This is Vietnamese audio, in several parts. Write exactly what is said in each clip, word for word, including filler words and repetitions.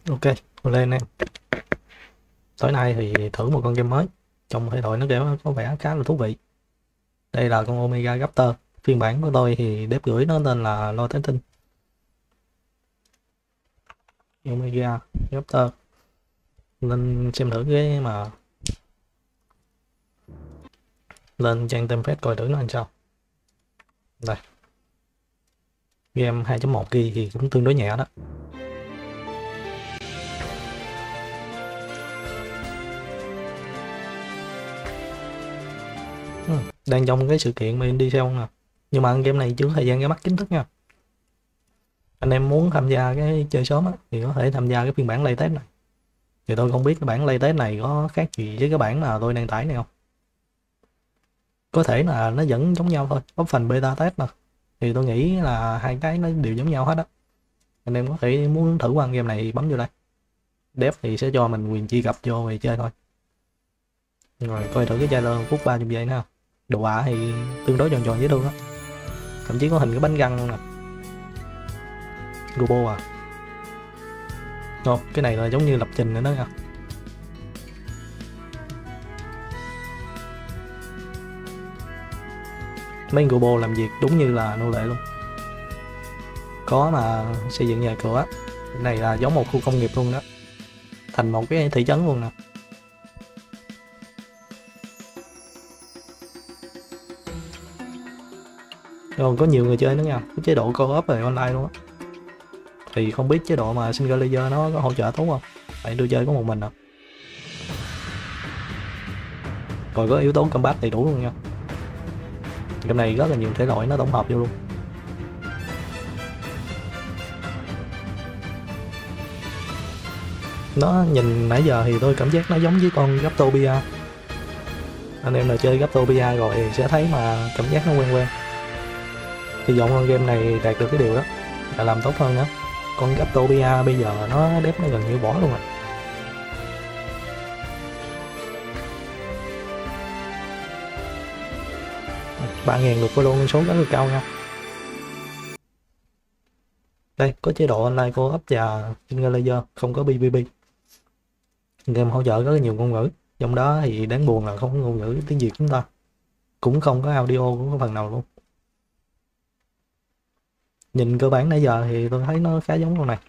Ok, lên em. Tối nay thì thử một con game mới trong hệ đội, nó kiểu có vẻ khá là thú vị. Đây là con Omega Raptor. Phiên bản của tôi thì đếp gửi nó tên là Lo Testing. Omega Raptor. Lên xem thử cái mà lên trang template coi thử nó làm sao. Đây. Game hai chấm một ghi thì cũng tương đối nhẹ đó. Ừ, đang trong cái sự kiện mà đi theo nè. Nhưng mà game này chưa có thời gian ra mắt chính thức nha. Anh em muốn tham gia cái chơi sớm á thì có thể tham gia cái phiên bản latest này. Thì tôi không biết cái bản latest này có khác gì với cái bản mà tôi đang tải này không. Có thể là nó vẫn giống nhau thôi, có phần beta test mà. Thì tôi nghĩ là hai cái nó đều giống nhau hết á. Anh em có thể muốn thử qua game này thì bấm vô đây. Dev thì sẽ cho mình quyền truy cập vô về chơi thôi. Rồi coi thử cái trailer phút ba mươi giây nữa. Đồ họa thì tương đối tròn tròn dễ thương á. Thậm chí có hình cái bánh răng luôn nè. Robo à. Không, cái này là giống như lập trình nữa đó nha. Mấy robot làm việc đúng như là nô lệ luôn. Có mà xây dựng nhà cửa. Cái này là giống một khu công nghiệp luôn đó. Thành một cái thị trấn luôn nè. Rồi có nhiều người chơi nữa nha, có chế độ co-op về online luôn á. Thì không biết chế độ mà single player nó có hỗ trợ tốt không? Tại tôi chơi có một mình à. Rồi có yếu tố combat đầy đủ luôn nha. Game này rất là nhiều thể loại nó tổng hợp vô luôn. Nó nhìn nãy giờ thì tôi cảm giác nó giống với con Raptopia. Anh em nào chơi Raptopia rồi thì sẽ thấy mà cảm giác nó quen quen. Hy vọng con game này đạt được cái điều đó là làm tốt hơn nữa. Con Raptopia bây giờ nó đép nó gần như bỏ luôn rồi. ba ngàn lượt follow con số rất là cao nha. Đây có chế độ online co-op và single player, không có pê vê pê. Game hỗ trợ rất là nhiều ngôn ngữ, trong đó thì đáng buồn là không có ngôn ngữ tiếng Việt chúng ta, cũng không có audio cũng có phần nào luôn. Nhìn cơ bản nãy giờ thì tôi thấy nó khá giống con này.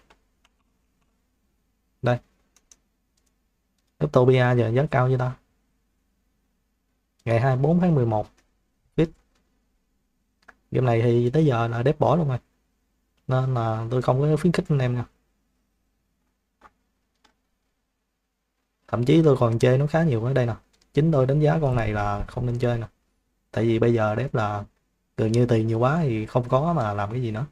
Đây Raptopia giờ giá cao như ta, ngày hai mươi bốn tháng mười một. Biết game này thì tới giờ là đép bỏ luôn rồi, nên là tôi không có khuyến khích anh em nha. Thậm chí tôi còn chơi nó khá nhiều ở đây nè. Chính tôi đánh giá con này là không nên chơi nè, tại vì bây giờ đép là gần như tiền nhiều quá thì không có mà làm cái gì nữa.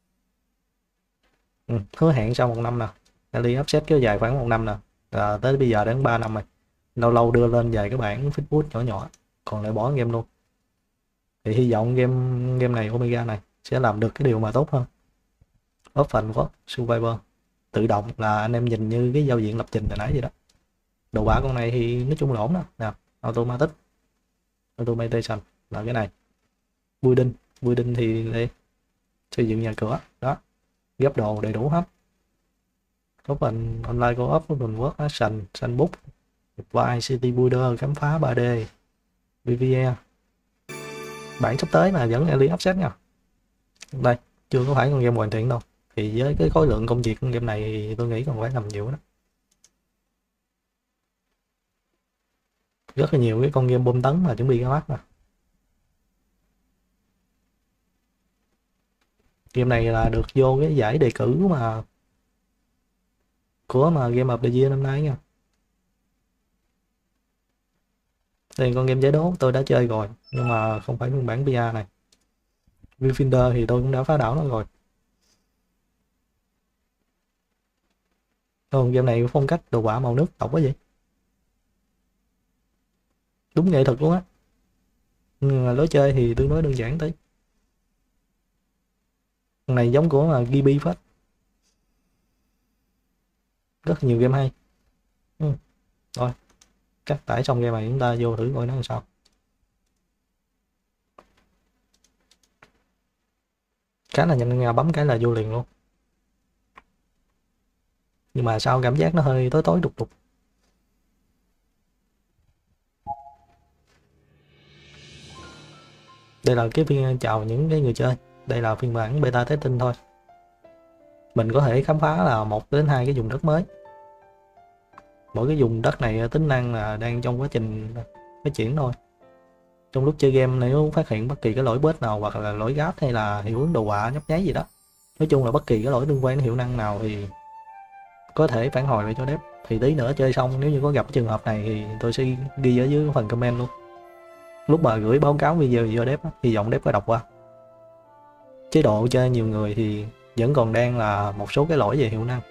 Ừ, hứa hẹn sau một năm nè, Early Access kéo dài khoảng một năm nè, à, tới bây giờ đến ba năm rồi. Lâu lâu đưa lên vài cái bản feedback nhỏ nhỏ, còn lại bỏ game luôn. Thì hy vọng game game này Omega này sẽ làm được cái điều mà tốt hơn. Open World Survivor tự động là anh em nhìn như cái giao diện lập trình hồi nãy vậy đó. Đồ họa con này thì nói chung là ổn đó nè. Automatic Automation là cái này. Building Building thì đây xây dựng nhà cửa đó, ghép đồ đầy đủ hết. Open online co-op, open world action, sandbox, vai city builder, khám phá ba D, pê vê e. Bản sắp tới mà vẫn early access nha. Đây chưa có phải con game hoàn thiện đâu, thì với cái khối lượng công việc con game này thì tôi nghĩ còn phải làm nhiều đó. Rất là nhiều cái con game bom tấn mà chuẩn bị ra mắt nè. Game này là được vô cái giải đề cử mà của mà Game of the Year năm nay nha. Đây con game giải đố tôi đã chơi rồi, nhưng mà không phải phiên bản bê a này. Viewfinder thì tôi cũng đã phá đảo nó rồi. Còn game này phong cách đồ họa màu nước độc quá vậy, đúng nghệ thuật luôn á. Nhưng mà lối chơi thì tương đối đơn giản tí. Con này giống của mà Gibi phết, rất nhiều game hay. Ừ. Rồi chắc tải xong game này chúng ta vô thử coi nó làm sao. Khá là nhanh nha, bấm cái là vô liền luôn. Nhưng mà sao cảm giác nó hơi tối tối đục đục. Đây là cái phiên chào những cái người chơi, đây là phiên bản beta testing thôi. Mình có thể khám phá là một đến hai cái vùng đất mới. Mỗi cái vùng đất này tính năng là đang trong quá trình phát triển thôi. Trong lúc chơi game nếu phát hiện bất kỳ cái lỗi bớt nào hoặc là lỗi gáp hay là hiệu ứng đồ họa nhấp nháy gì đó, nói chung là bất kỳ cái lỗi liên quan đến hiệu năng nào thì có thể phản hồi lại cho dev. Thì tí nữa chơi xong nếu như có gặp trường hợp này thì tôi sẽ ghi ở dưới phần comment luôn. Lúc mà gửi báo cáo video cho dev, hy vọng dev có đọc qua. Chế độ chơi nhiều người thì vẫn còn đang là một số cái lỗi về hiệu năng,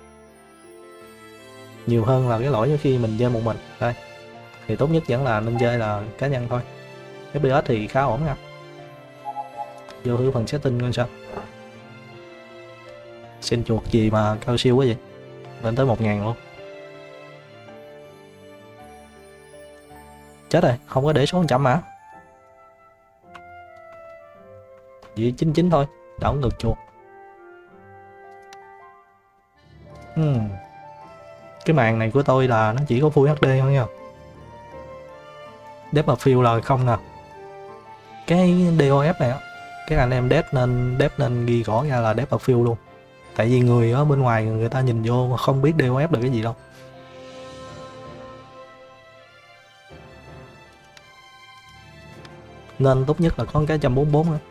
nhiều hơn là cái lỗi khi mình chơi một mình. Đây thì tốt nhất vẫn là nên chơi là cá nhân thôi. ép pê ét thì khá ổn nha. Vô thử phần setting coi sao. Xin chuột gì mà cao siêu quá vậy, lên tới một ngàn luôn. Chết rồi, không có để số một trăm mà. Vậy chín chín thôi, đảo ngược chuột. Hmm. Cái màn này của tôi là nó chỉ có Full hát đê thôi nha. Depth of Field là không nè. Cái đê o ép này á, các anh em dev nên dev nên ghi rõ ra là Depth of Field luôn. Tại vì người ở bên ngoài người ta nhìn vô không biết đê o ép là cái gì đâu. Nên tốt nhất là có cái một trăm bốn mươi bốn nữa.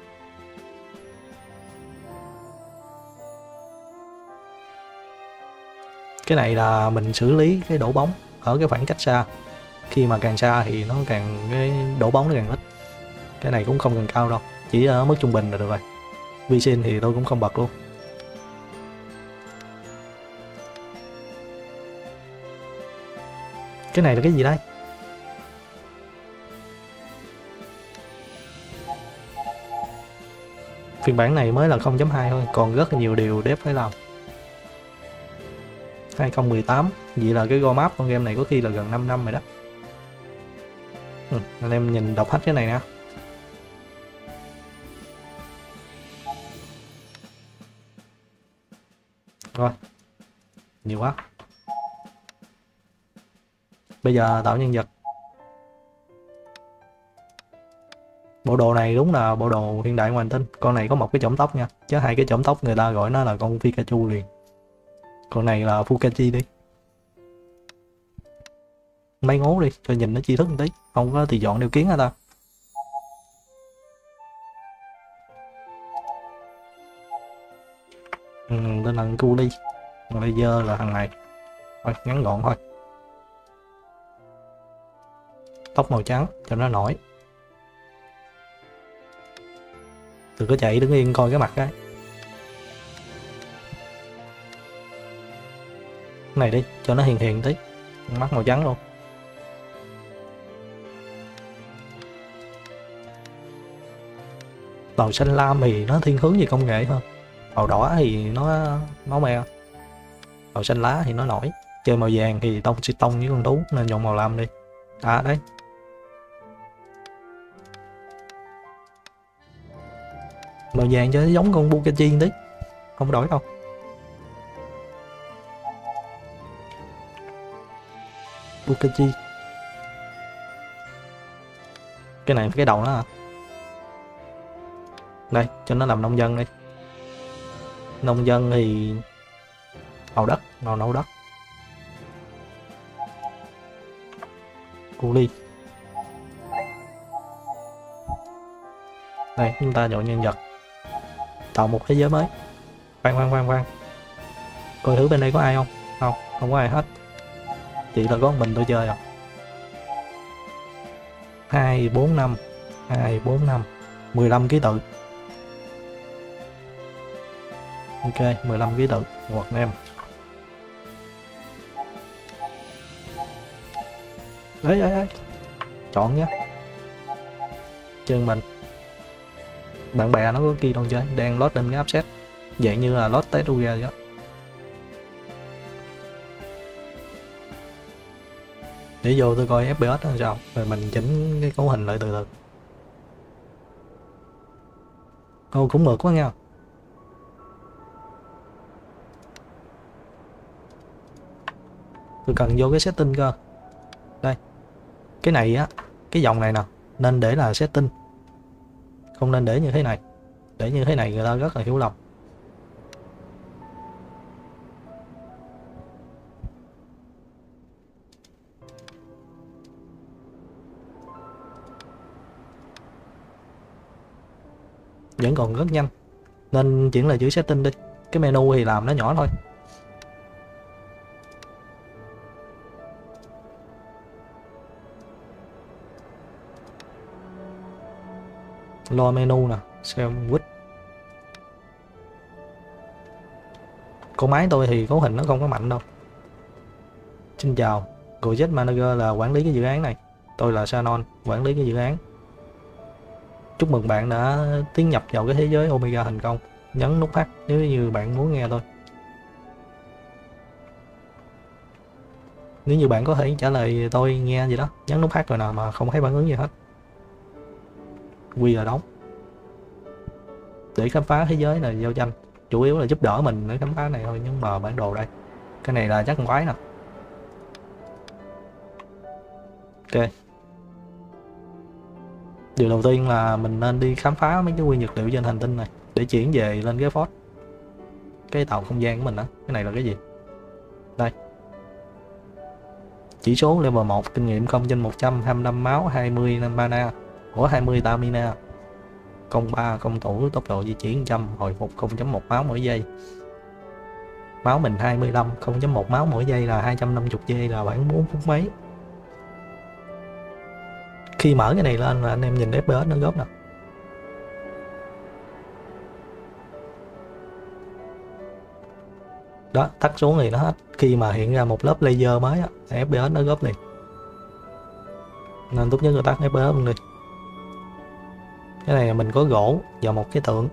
Cái này là mình xử lý cái đổ bóng ở cái khoảng cách xa. Khi mà càng xa thì nó càng cái đổ bóng nó càng ít. Cái này cũng không cần cao đâu, chỉ ở mức trung bình là được rồi. Vi sin thì tôi cũng không bật luôn. Cái này là cái gì đây? Phiên bản này mới là không chấm hai thôi, còn rất là nhiều điều dev phải làm. hai không một tám, vậy là cái roadmap con game này có khi là gần năm năm rồi đó. Ừ, anh em nhìn đọc hết cái này nè. Rồi, nhiều quá. Bây giờ tạo nhân vật. Bộ đồ này đúng là bộ đồ hiện đại ngoài hành tinh. Con này có một cái chỏm tóc nha, chứ hai cái chỏm tóc người ta gọi nó là con Pikachu liền. Con này là Fukachi đi. Mấy ngố đi, cho nhìn nó chi thức một tí. Không có thì dọn điều kiến hả ta. Ừ, tên là cu đi. Bây giờ là thằng này. Thôi, ngắn gọn thôi. Tóc màu trắng cho nó nổi. Đừng có chạy đứng yên coi cái mặt cái. Cái này đi, cho nó hiền hiền tí. Mắt màu trắng luôn. Màu xanh lam thì nó thiên hướng về công nghệ hơn. Màu đỏ thì nó máu me. Màu xanh lá thì nó nổi. Chơi màu vàng thì tông sẽ tông với con thú nên chọn màu lam đi. À đấy. Màu vàng cho nó giống con Bukachi tí. Không đổi đâu. Bukachi. Cái này cái đầu nó à. Đây, cho nó làm nông dân đi. Nông dân thì màu đất, màu nâu đất. Cu ly. Đây, chúng ta chọn nhân vật. Tạo một thế giới mới. Khoan khoan khoan khoan. Coi thử bên đây có ai không? Không, không có ai hết. Chỉ là có một mình tôi chơi à. hai, bốn, năm. hai, bốn, năm. mười lăm ký tự. Ok, mười lăm ký tự. Một em. Đấy, đấy, đấy. Chọn nhé. Chân mình. Bạn bè nó có kia đâu chơi, đang load lên cái upset. Dạng như là load test ra vậy đó. Để vô tôi coi ép pê ét là sao, rồi mình chỉnh cái cấu hình lại từ từ. Ô cũng mượt quá nha. Tôi cần vô cái setting cơ. Đây, cái này á, cái dòng này nè, nên để là setting, không nên để như thế này. Để như thế này người ta rất là hiểu lầm. Vẫn còn rất nhanh, nên chuyển là chữ setting đi. Cái menu thì làm nó nhỏ thôi. Lo menu nè, xem width. Con máy tôi thì cấu hình nó không có mạnh đâu. Xin chào, Project Manager là quản lý cái dự án này. Tôi là Shannon, quản lý cái dự án. Chúc mừng bạn đã tiến nhập vào cái thế giới Omega thành công. Nhấn nút H nếu như bạn muốn nghe tôi. Nếu như bạn có thể trả lời tôi nghe gì đó, nhấn nút H rồi nào mà không thấy phản ứng gì hết. Quy là đóng. Để khám phá thế giới là giao tranh. Chủ yếu là giúp đỡ mình để khám phá này thôi, nhưng mà bản đồ đây. Cái này là chắc con quái nè. Ok. Điều đầu tiên là mình nên đi khám phá mấy cái nguyên vật liệu trên hành tinh này để chuyển về lên cái fort, cái tàu không gian của mình đó. Cái này là cái gì? Đây. Chỉ số level một, kinh nghiệm không trên một trăm, hai mươi lăm máu, hai mươi mana, của hai mươi stamina, công ba, công thủ, tốc độ di chuyển một trăm, hồi phục không chấm một máu mỗi giây. Máu mình hai mươi lăm, không chấm một máu mỗi giây là hai trăm năm mươi giây, là khoảng bốn phút mấy. Khi mở cái này lên là anh em nhìn ép pê ét nó góp nè. Đó, tắt xuống thì nó hết. Khi mà hiện ra một lớp layer mới á, ép pê ét nó góp liền. Nên tốt nhất là tắt ép pê ét luôn đi. Cái này là mình có gỗ và một cái tượng.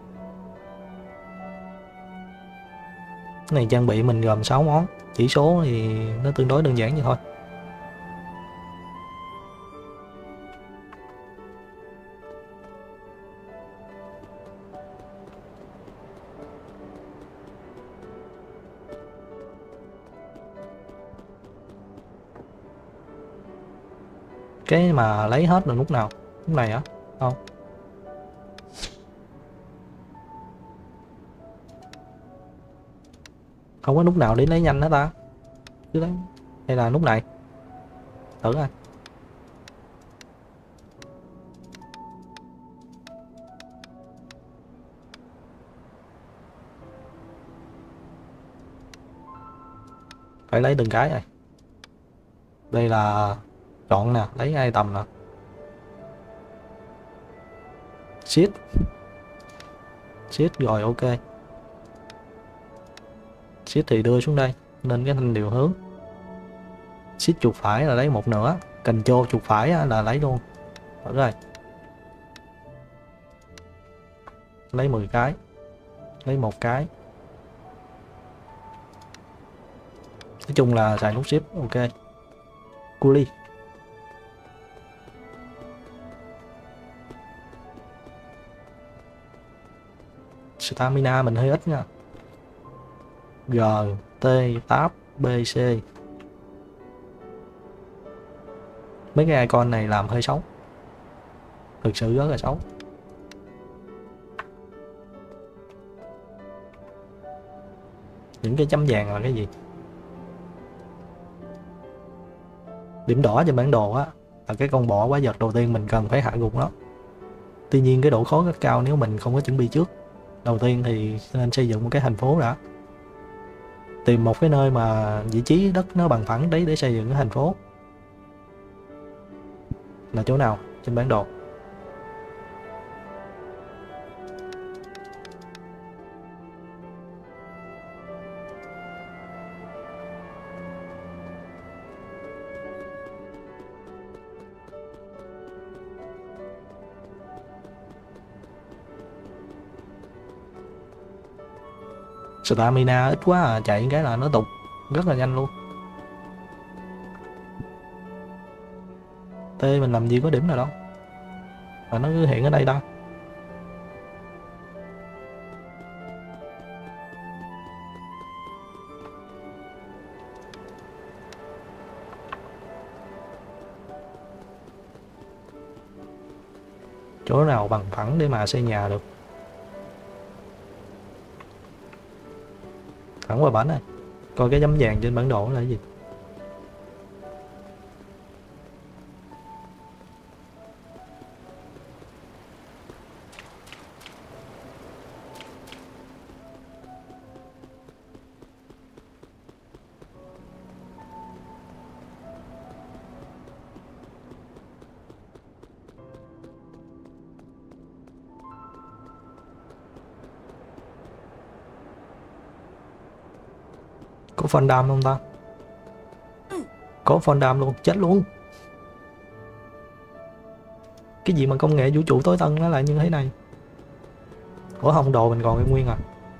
Cái này trang bị mình gồm sáu món. Chỉ số thì nó tương đối đơn giản vậy thôi. Cái mà lấy hết là lúc nào? Lúc này á? Không. Không có lúc nào để lấy nhanh hết ta. Cứ lấy. Hay là lúc này? Thử coi. Phải lấy từng cái này. Đây là chọn nè, lấy hai tầm nè. Shift. Shift rồi, ok. Shift thì đưa xuống đây, nên cái thanh điều hướng. Shift chuột phải là lấy một nửa, Control chuột phải là lấy luôn. Được rồi. Lấy mười cái. Lấy một cái. Nói chung là xài nút Shift, ok. Culi. Stamina mình hơi ít nha. G, T, Tab, B, C. Mấy cái icon này làm hơi xấu. Thực sự rất là xấu. Những cái chấm vàng là cái gì? Điểm đỏ trên bản đồ á là cái con bọ quái vật đầu tiên mình cần phải hạ gục nó. Tuy nhiên cái độ khó rất cao nếu mình không có chuẩn bị trước. Đầu tiên thì nên xây dựng một cái thành phố đã. Tìm một cái nơi mà vị trí đất nó bằng phẳng đấy để xây dựng cái thành phố. Là chỗ nào trên bản đồ? Stamina ít quá à, chạy cái là nó tụt rất là nhanh luôn. T mình làm gì có điểm nào đâu mà nó cứ hiện ở đây đâu. chỗ nào bằng phẳng để mà xây nhà được. Thẳng qua bển này, coi cái chấm vàng trên bản đồ là cái gì. Có phone đam không ta? Có phone đam luôn, chết luôn. Cái gì mà công nghệ vũ trụ tối tân nó lại như thế này? Ủa không, đồ mình còn cái nguyên à?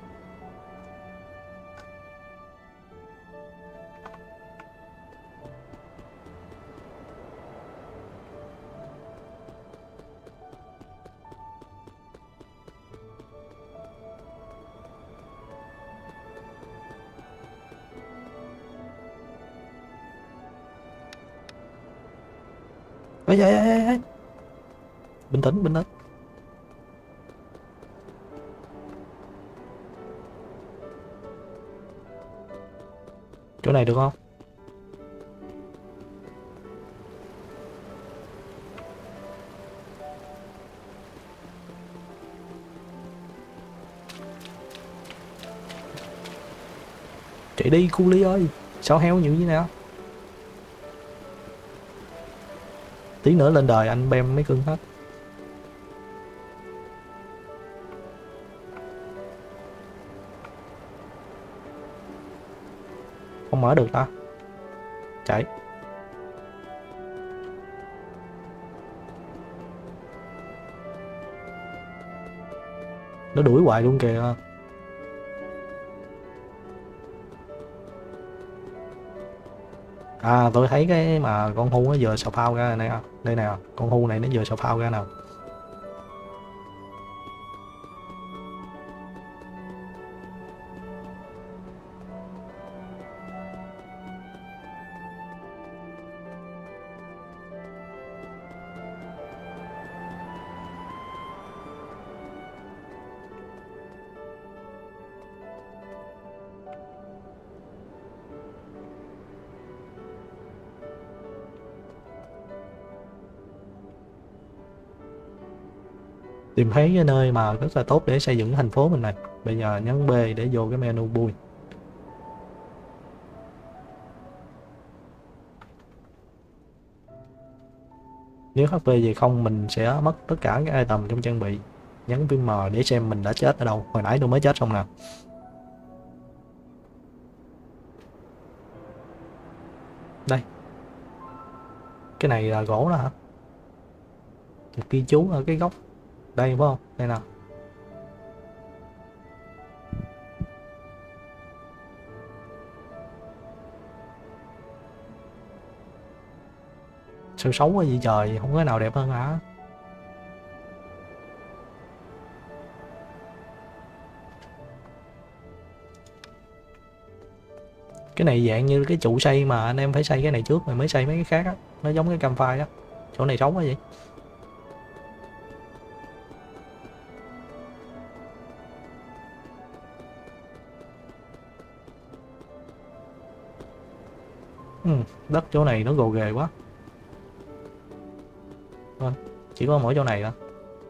Ê, ê, ê, ê. Bình tĩnh, bình tĩnh. Chỗ này được không? Chạy đi cu ly ơi, sao heo nhiều như nào? Tí nữa lên đời anh bem mấy cưng hết. Không mở được ta. Chạy. Nó đuổi hoài luôn kìa. À tôi thấy cái mà con hưu nó vừa sờ phao ra này, đây nè, con hưu này nó vừa sờ phao ra nào. Tìm thấy cái nơi mà rất là tốt để xây dựng thành phố mình này. Bây giờ nhấn B để vô cái menu bui. Nếu hát pê gì không mình sẽ mất tất cả các item trong trang bị. Nhấn phím M để xem mình đã chết ở đâu. Hồi nãy tôi mới chết xong nè. Đây. Cái này là gỗ đó hả? Một ghi chú ở cái góc. Đây phải không? Đây nào. Sao xấu quá vậy trời, không có nào đẹp hơn hả? Cái này dạng như cái trụ xây mà anh em phải xây cái này trước rồi mới xây mấy cái khác á. Nó giống cái campfire á. Chỗ này xấu quá vậy. Ừ, đất chỗ này nó gồ ghề quá. Thôi, chỉ có mỗi chỗ này thôi.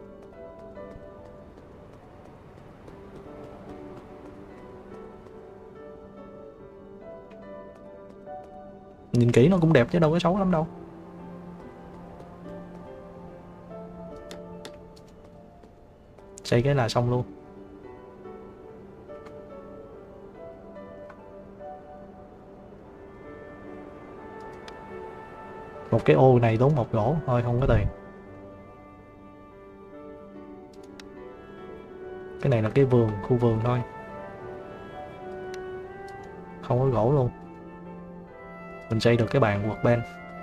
Nhìn kỹ nó cũng đẹp chứ đâu có xấu lắm đâu. Xây cái là xong luôn. Một cái ô này tốn một gỗ thôi, không có tiền. Cái này là cái vườn, khu vườn thôi. Không có gỗ luôn. Mình xây được cái bàn workbench.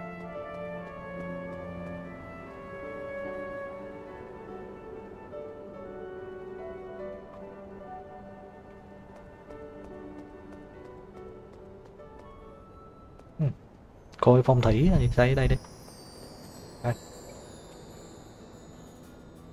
Ừ. Coi phong thủy thì xây ở đây đi. Đây.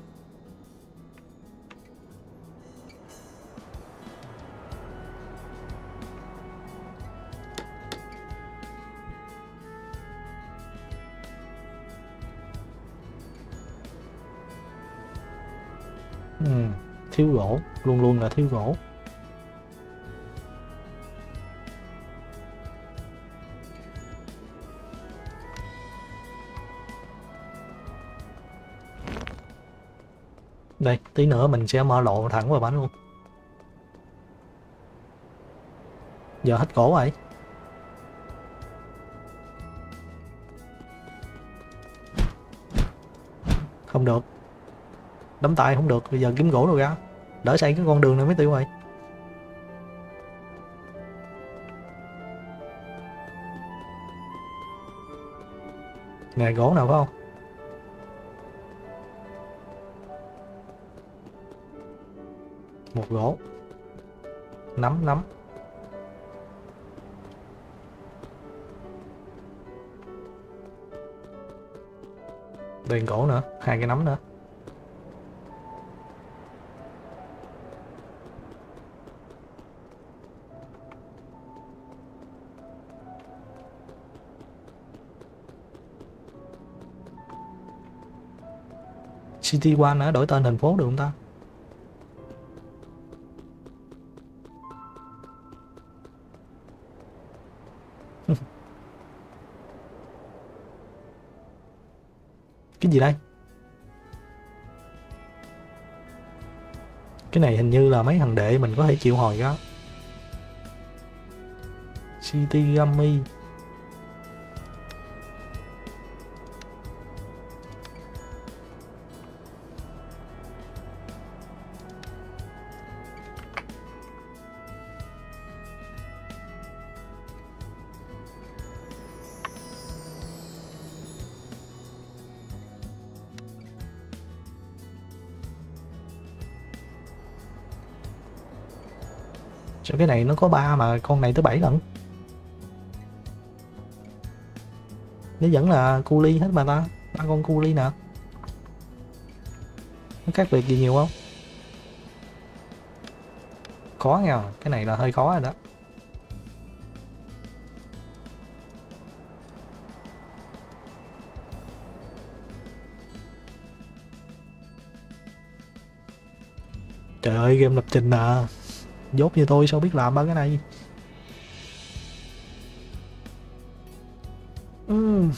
Ừ, thiếu gỗ, luôn luôn là thiếu gỗ. Đây, tí nữa mình sẽ mở lộ thẳng vào bánh luôn. Giờ hết gỗ rồi. Không được. Đấm tay không được, bây giờ kiếm gỗ đâu ra. Đỡ xây cái con đường này mới tiêu rồi. Nè, gỗ nào phải không? Một gỗ. Nắm, nắm. Đây gỗ nữa, hai cái nắm nữa. City One nữa, đổi tên thành phố được không ta? Cái gì đây? Cái này hình như là mấy thằng đệ mình có thể chịu hồi đó. City Gummy. Sao cái này nó có ba mà con này tới bảy lần? Nó vẫn là cu ly hết mà ta. Ba con cu ly nè. Nó khác biệt gì nhiều không? Khó nha, cái này là hơi khó rồi đó. Trời ơi, game lập trình à. Dốt như tôi sao biết làm ba cái này. uhm.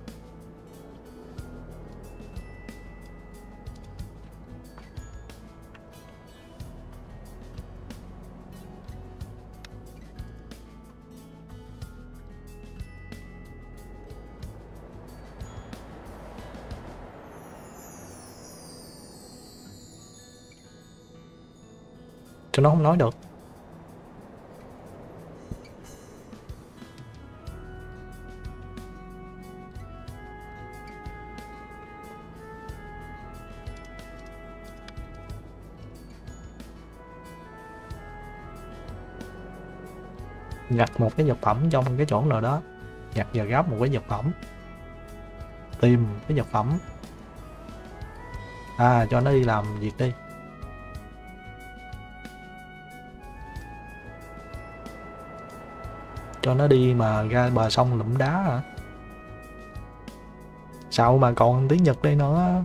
Cho nó không nói được. Nhặt một cái vật phẩm trong cái chỗ nào đó. Nhặt và gắp một cái vật phẩm. Tìm cái vật phẩm. À, cho nó đi làm việc đi. Cho nó đi mà ra bờ sông lụm đá hả? Sao mà còn tiếng Nhật đây nữa?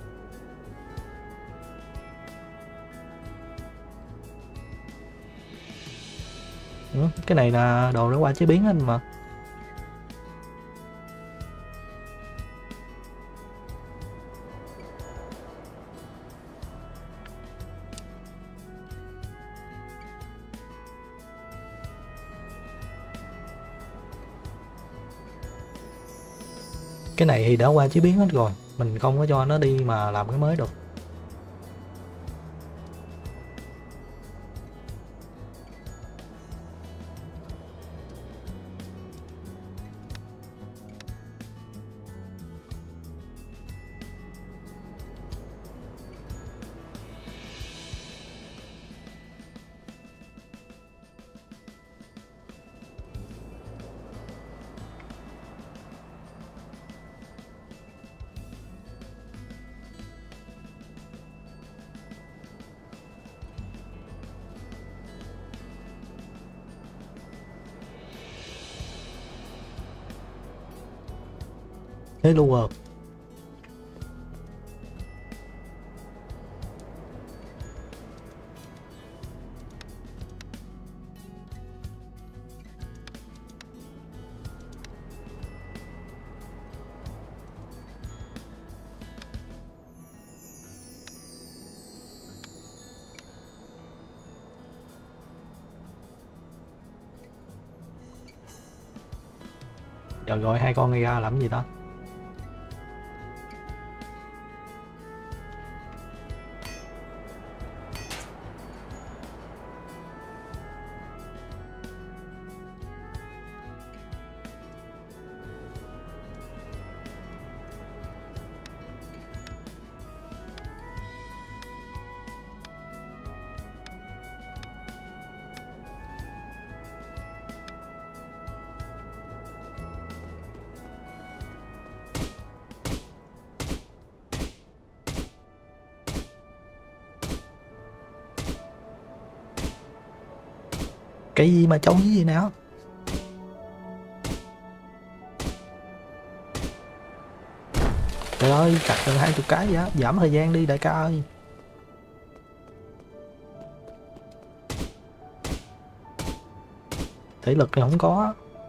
Ừ, cái này là đồ để qua chế biến anh mà. Cái này thì đã qua chế biến hết rồi, mình không có cho nó đi mà làm cái mới được. Thế luôn rồi. Giờ gọi hai con này ra làm gì đó. Cái gì mà trông cái gì nào? Trời ơi, chặt gần hai chục cái vậy, giảm thời gian đi đại ca ơi. Thể lực thì không có.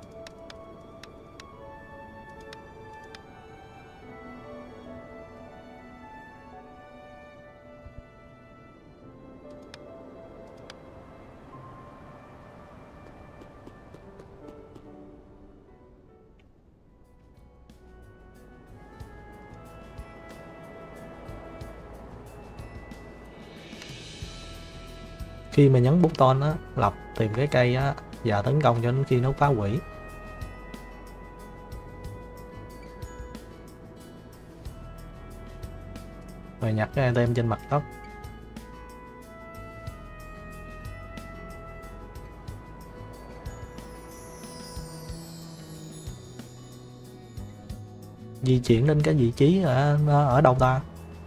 Khi mà nhấn button á, lọc tìm cái cây á và tấn công cho đến khi nó phá hủy. Rồi nhặt cái item trên mặt đất. Di chuyển đến cái vị trí ở, ở đâu ta?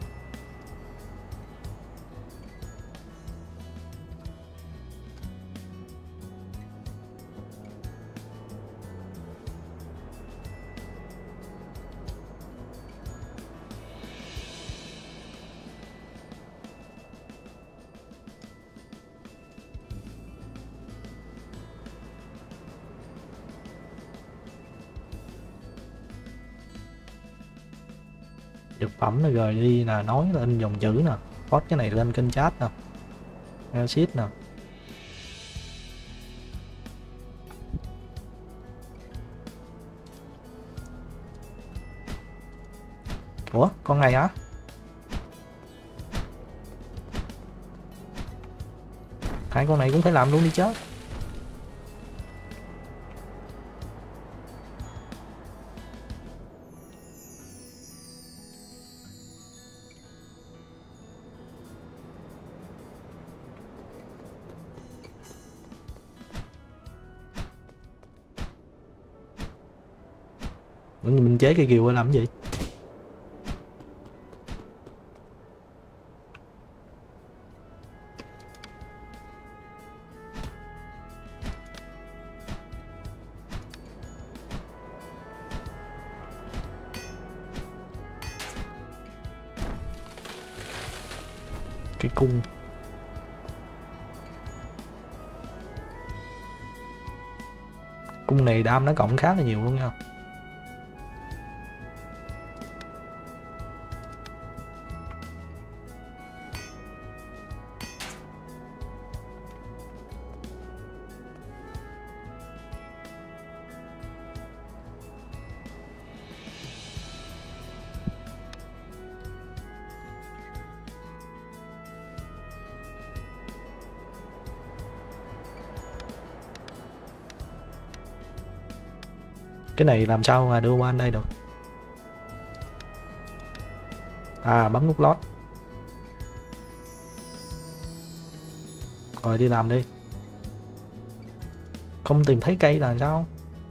Thực phẩm này rồi đi là nói lên dòng chữ nè, post cái này lên kênh chat nè, exit nè. Ủa con này á? Hai con này cũng phải làm luôn đi chứ. Mình chế cây kiều làm cái gì? Cái cung. Cung này đam nó cộng khá là nhiều luôn nha. Cái này làm sao mà đưa qua anh đây được? À bấm nút lót. Rồi đi làm đi. Không tìm thấy cây là sao?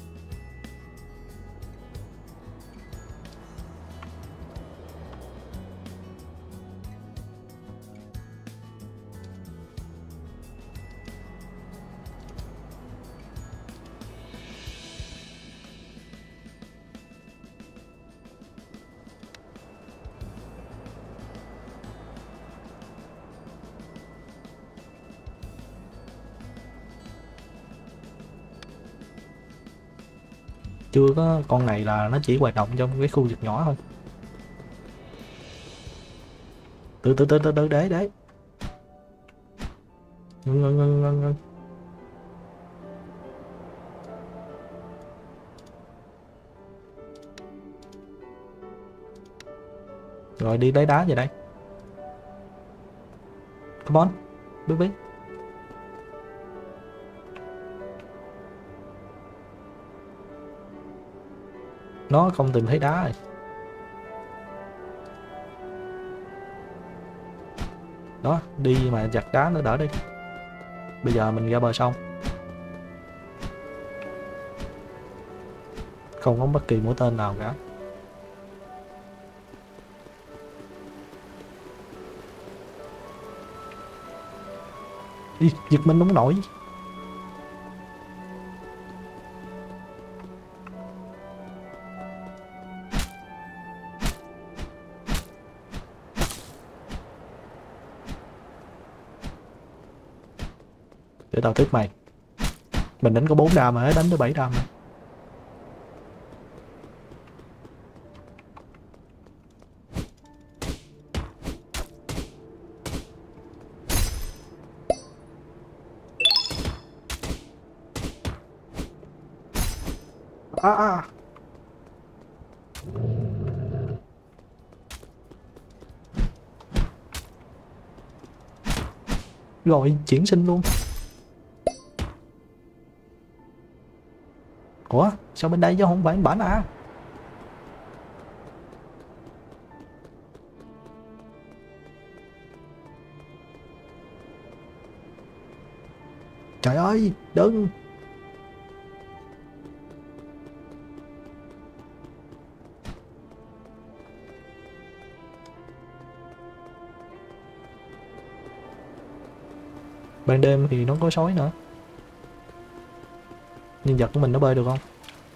Chưa có, con này là nó chỉ hoạt động trong cái khu vực nhỏ thôi. Từ từ từ từ từ để để. Ngưng ngưng ngưng ngưng ngưng. Rồi đi lấy đá về đây. Come on, biết biết. Nó không tìm thấy đá rồi. Đó, đi mà giặt đá nó đỡ đi. Bây giờ mình ra bờ sông. Không có bất kỳ mũi tên nào cả. Đi, giật mình đúng nổi. Để tao tiếp mày. Mình đánh có bốn đam mà đánh tới bảy đam. À, à. Rồi chuyển sinh luôn. Ủa sao bên đây chứ không phải bản à? Trời ơi đừng. Ban đêm thì nó có sói nữa. Nhân vật của mình nó bơi được không?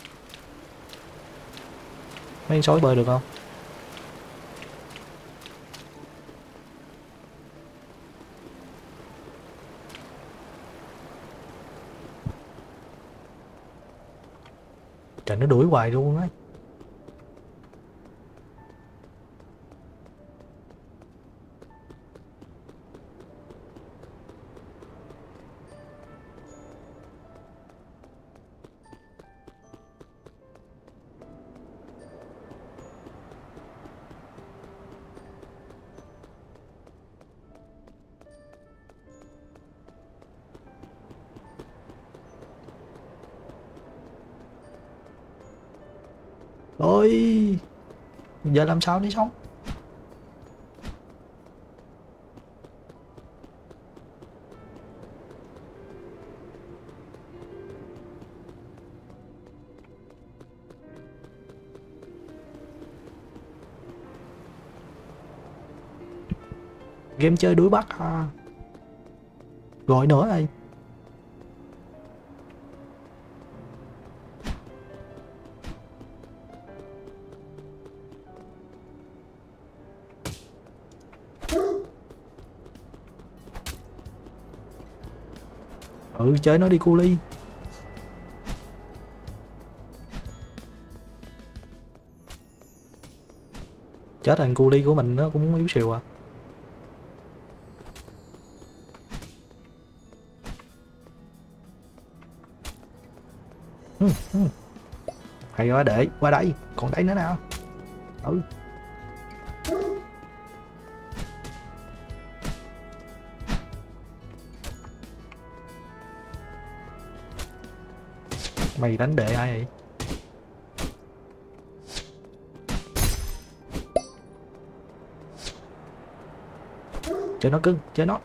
Mấy con sói bơi được không? Trời nó đuổi hoài luôn á. Ôi giờ làm sao để sống? Game chơi đuổi bắt à. Gọi nữa đây. Ừ chơi nó đi cu ly. Chết thằng cu ly của mình nó cũng yếu xìu à. Ừ, ừ. Hay quá để qua đây. Còn đây nữa nào. Ừ. Mày đánh đệ ai vậy? Chơi nó cưng, chơi nó.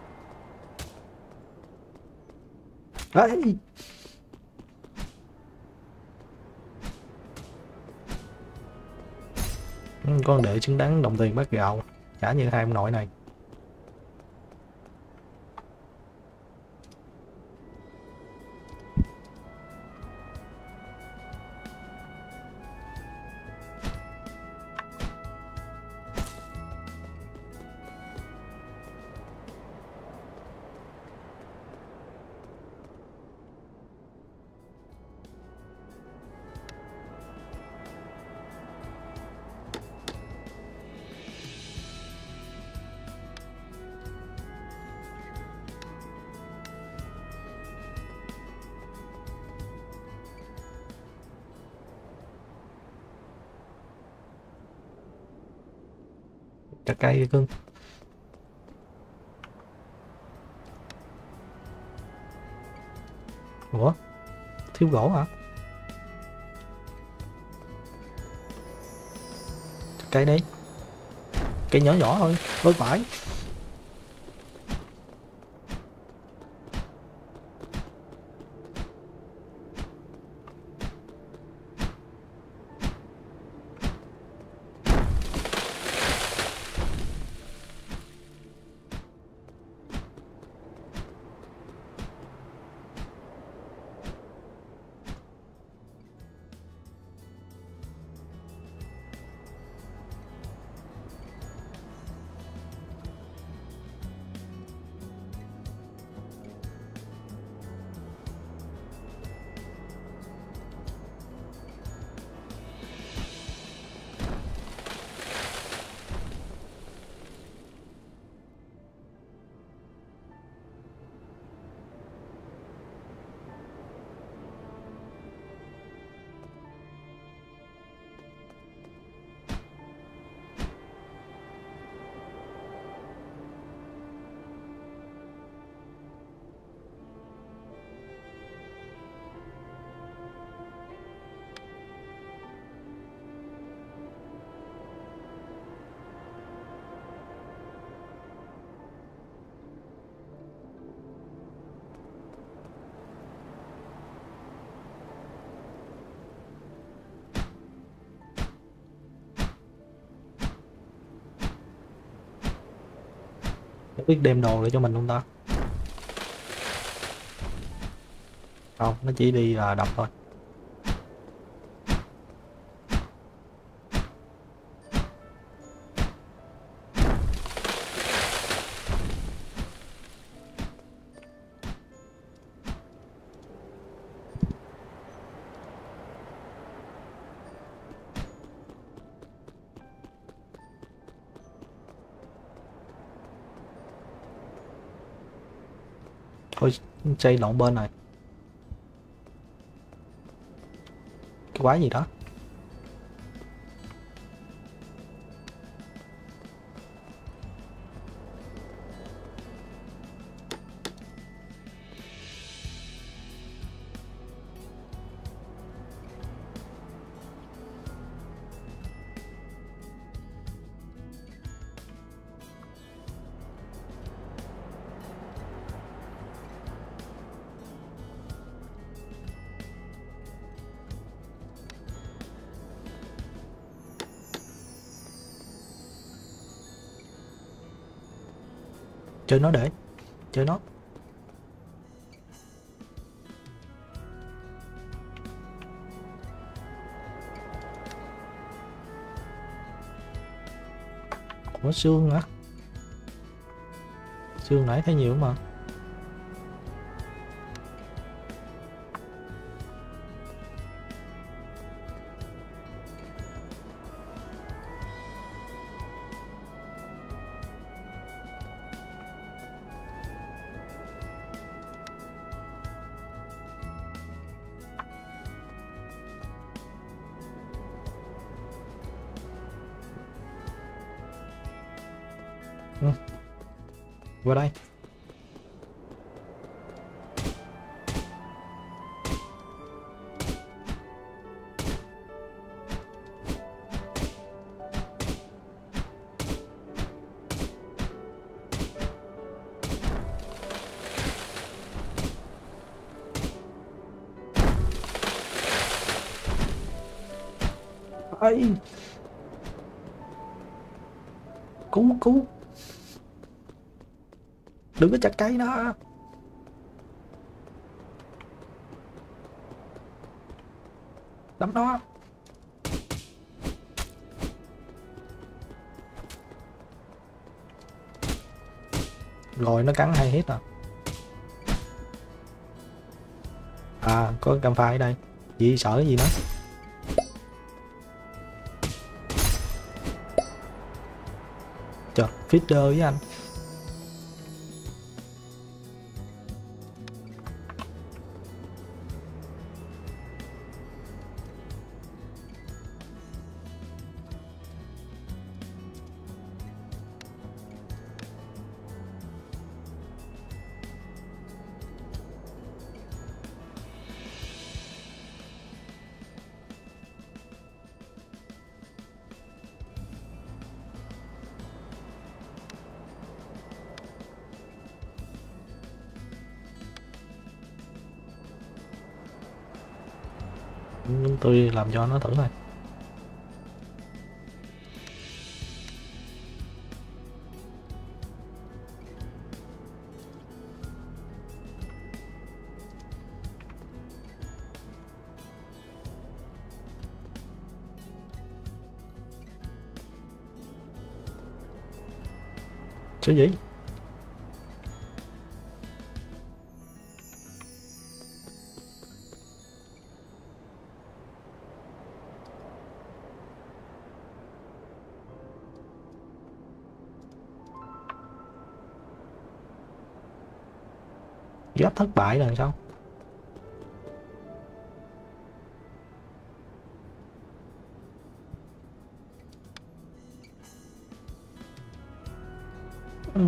Đấy. Con đệ xứng đáng đồng tiền bát gạo. Chả như hai ông nội này. Chặt cây cưng. Ủa, thiếu gỗ hả? Chặt cây đi. Cây nhỏ nhỏ thôi, với vải. Không biết đem đồ để cho mình không ta? Không, nó chỉ đi là đập thôi. Thôi, xây lộn bên này. Cái quái gì đó? Chơi nó để. Chơi nó. Ủa xương hả? Xương nãy thấy nhiều mà. Ừ. Qua đây. Ai. Cứu cứu. Đừng có chặt cây nó. Đấm nó. Rồi nó cắn hay hết à. À có cam phai ở đây. Gì sợ cái gì nữa. Trời, feeder với anh. Tôi làm cho nó thử thôi. Chứ gì? Giáp thất bại là sao? Ừ.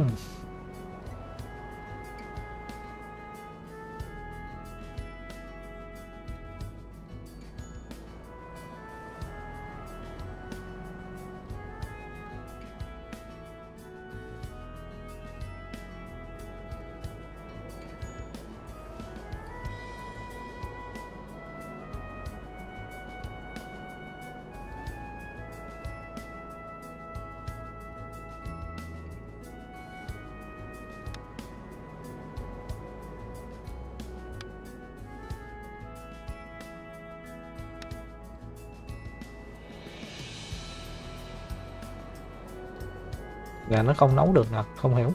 Gà nó không nấu được nè, không hiểu.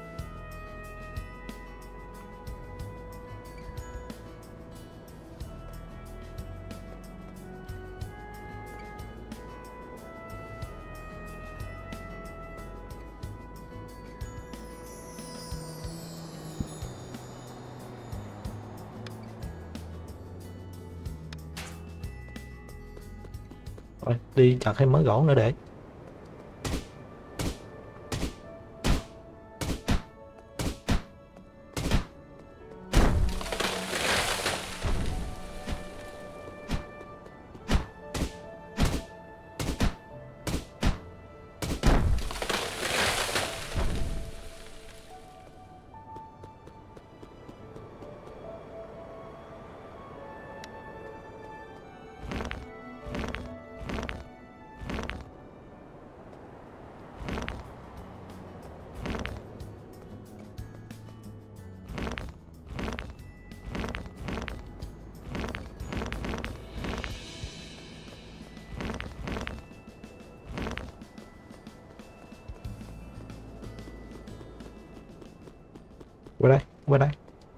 Rồi, đi chặt thêm mớ gỗ nữa để. Qua đây, qua đây.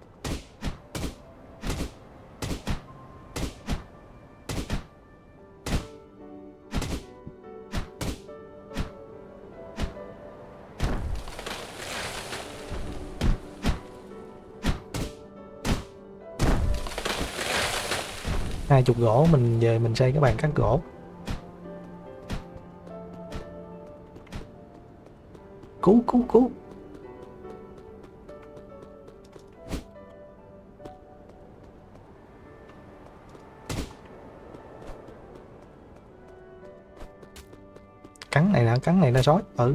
Hai chục gỗ, mình về mình xây cái bàn cắt gỗ. Cứu, cứu, cứu. Cắn này nè, cắn này nè sói. Ừ.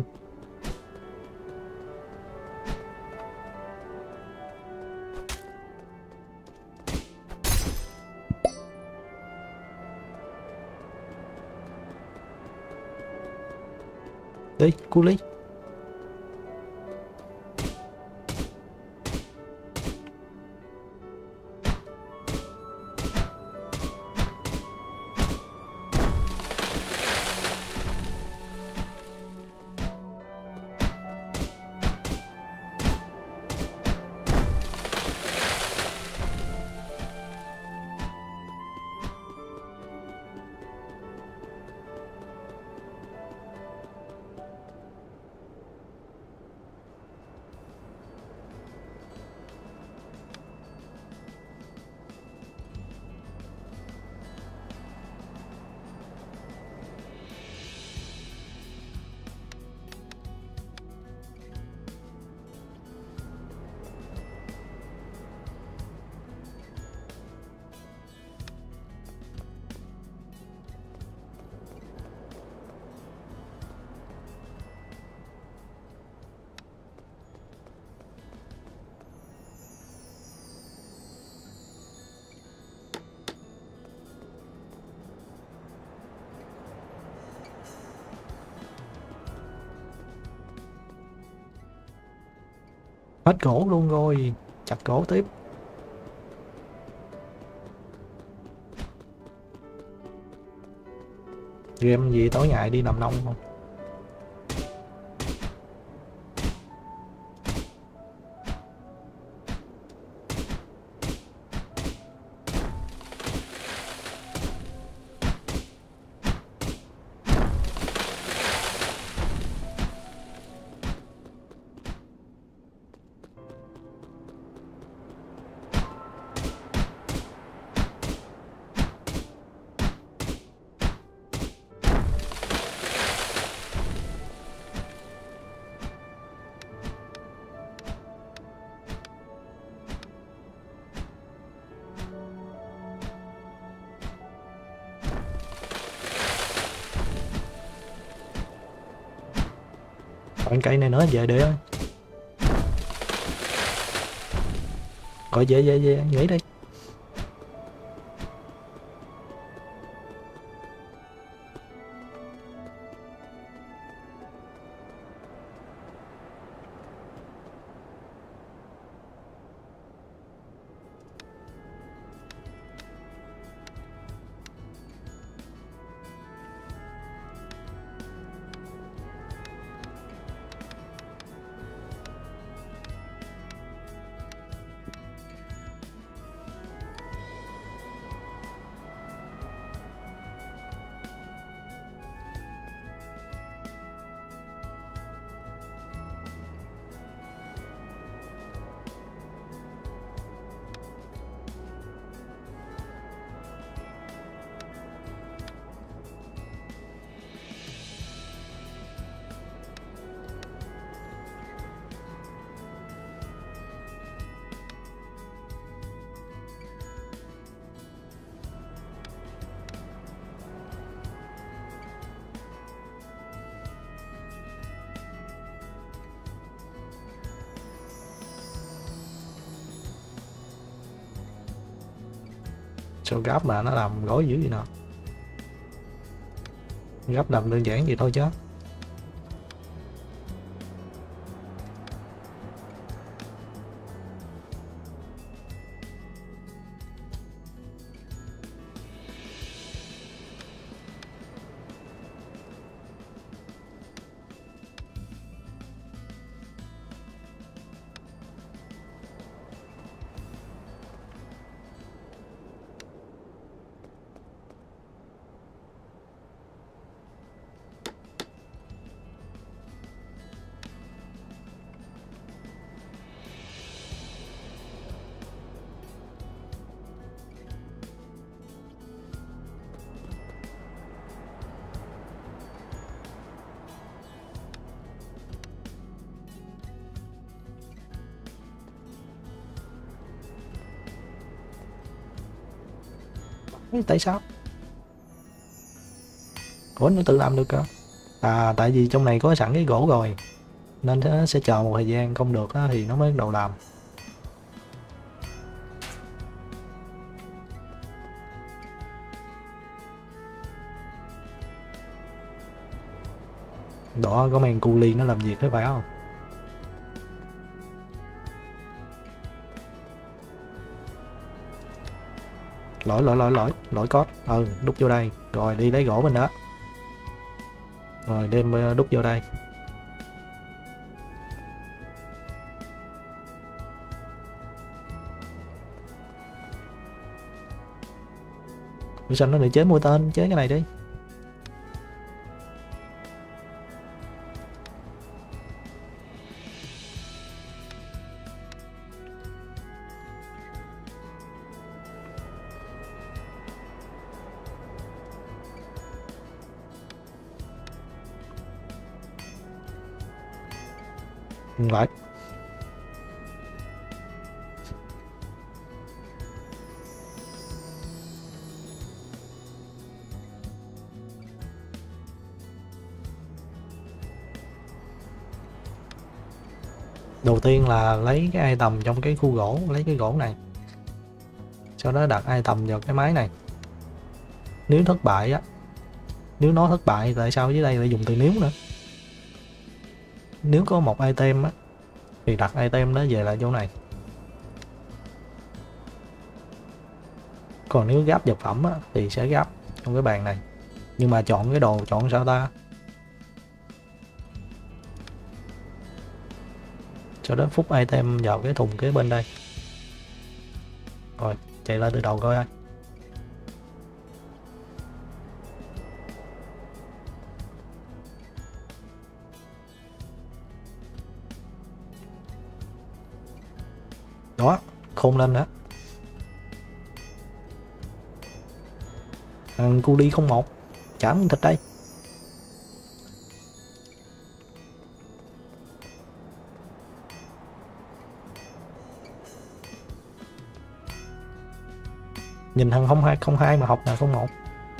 Đi, cứu lý. Hết gỗ luôn rồi, chặt gỗ tiếp. Game gì tối ngày đi làm nông không? Còn cây này nữa về đi ơi. Gọi về về về nghỉ đi. Sao gáp mà nó làm gói dữ gì nào? Gáp làm đơn giản vậy thôi chứ. Tại sao? Ủa nó tự làm được cơ? À tại vì trong này có sẵn cái gỗ rồi nên nó sẽ chờ một thời gian không được á, thì nó mới bắt đầu làm. Đó có mang cu ly nó làm việc thế phải không? Lỗi lỗi lỗi lỗi lỗi code. Ừ đút vô đây rồi đi lấy gỗ bên đó rồi đem đút vô đây. Sao nó lại chế mũi tên, chế cái này đi. Lại đầu tiên là lấy cái item trong cái khu gỗ, lấy cái gỗ này sau đó đặt item vào cái máy này. Nếu thất bại á, nếu nó thất bại tại sao dưới đây lại dùng từ nếu nữa? Nếu có một item á thì đặt item đó về lại chỗ này. Còn nếu gáp vật phẩm á, thì sẽ gáp trong cái bàn này, nhưng mà chọn cái đồ chọn sao ta, sau đó phúc item vào cái thùng kế bên đây. Rồi chạy lại từ đầu coi ai. Đó, khôn lên đó. Thằng cu đi không một trả miếng thịt đây. Nhìn thằng không hai không hai mà học là không một.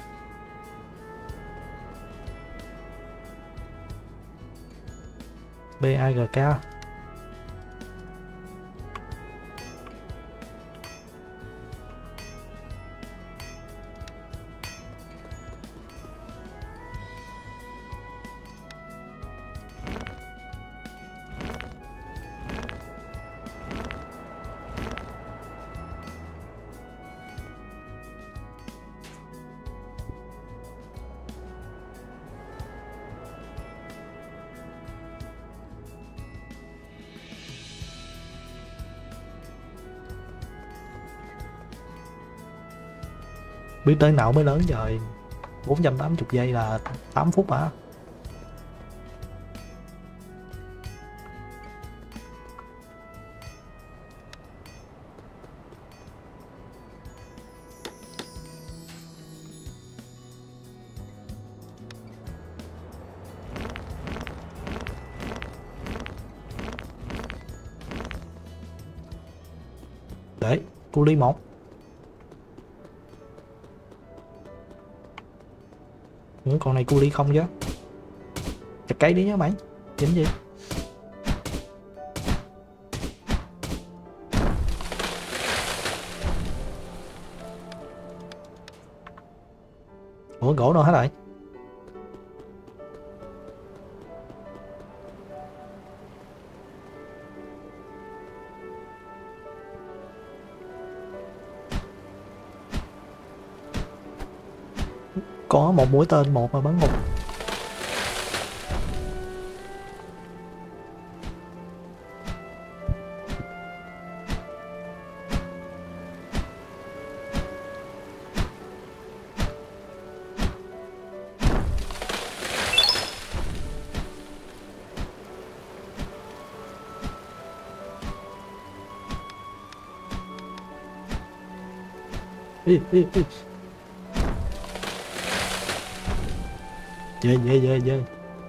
bê a giê ca. Biết tới não mới lớn trời. Bốn trăm tám mươi giây là tám phút hả? Đấy, cu ly một. Ừ, con này cu ly không chứ. Chặt cây đi nhá mày. Dính gì? Ủa gỗ đâu hết rồi? Có một mũi tên một mà bắn một. Ê, ê, ê. Dê dê dê dê.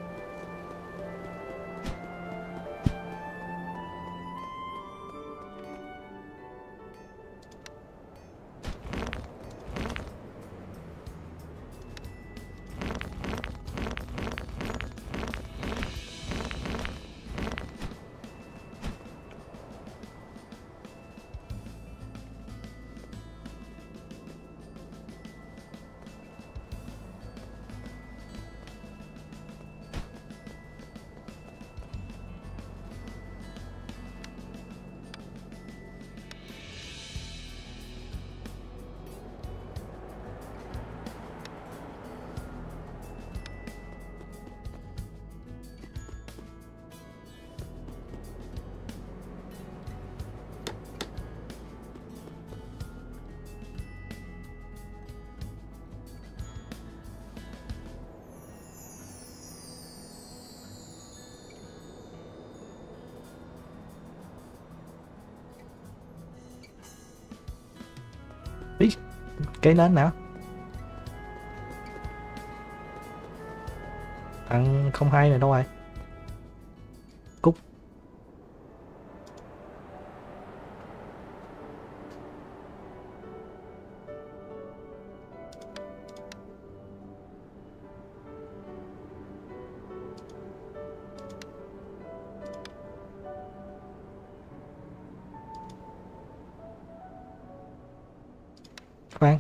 Ý, cái nến nào? Thằng không hai này đâu rồi? Cúc. Khoan.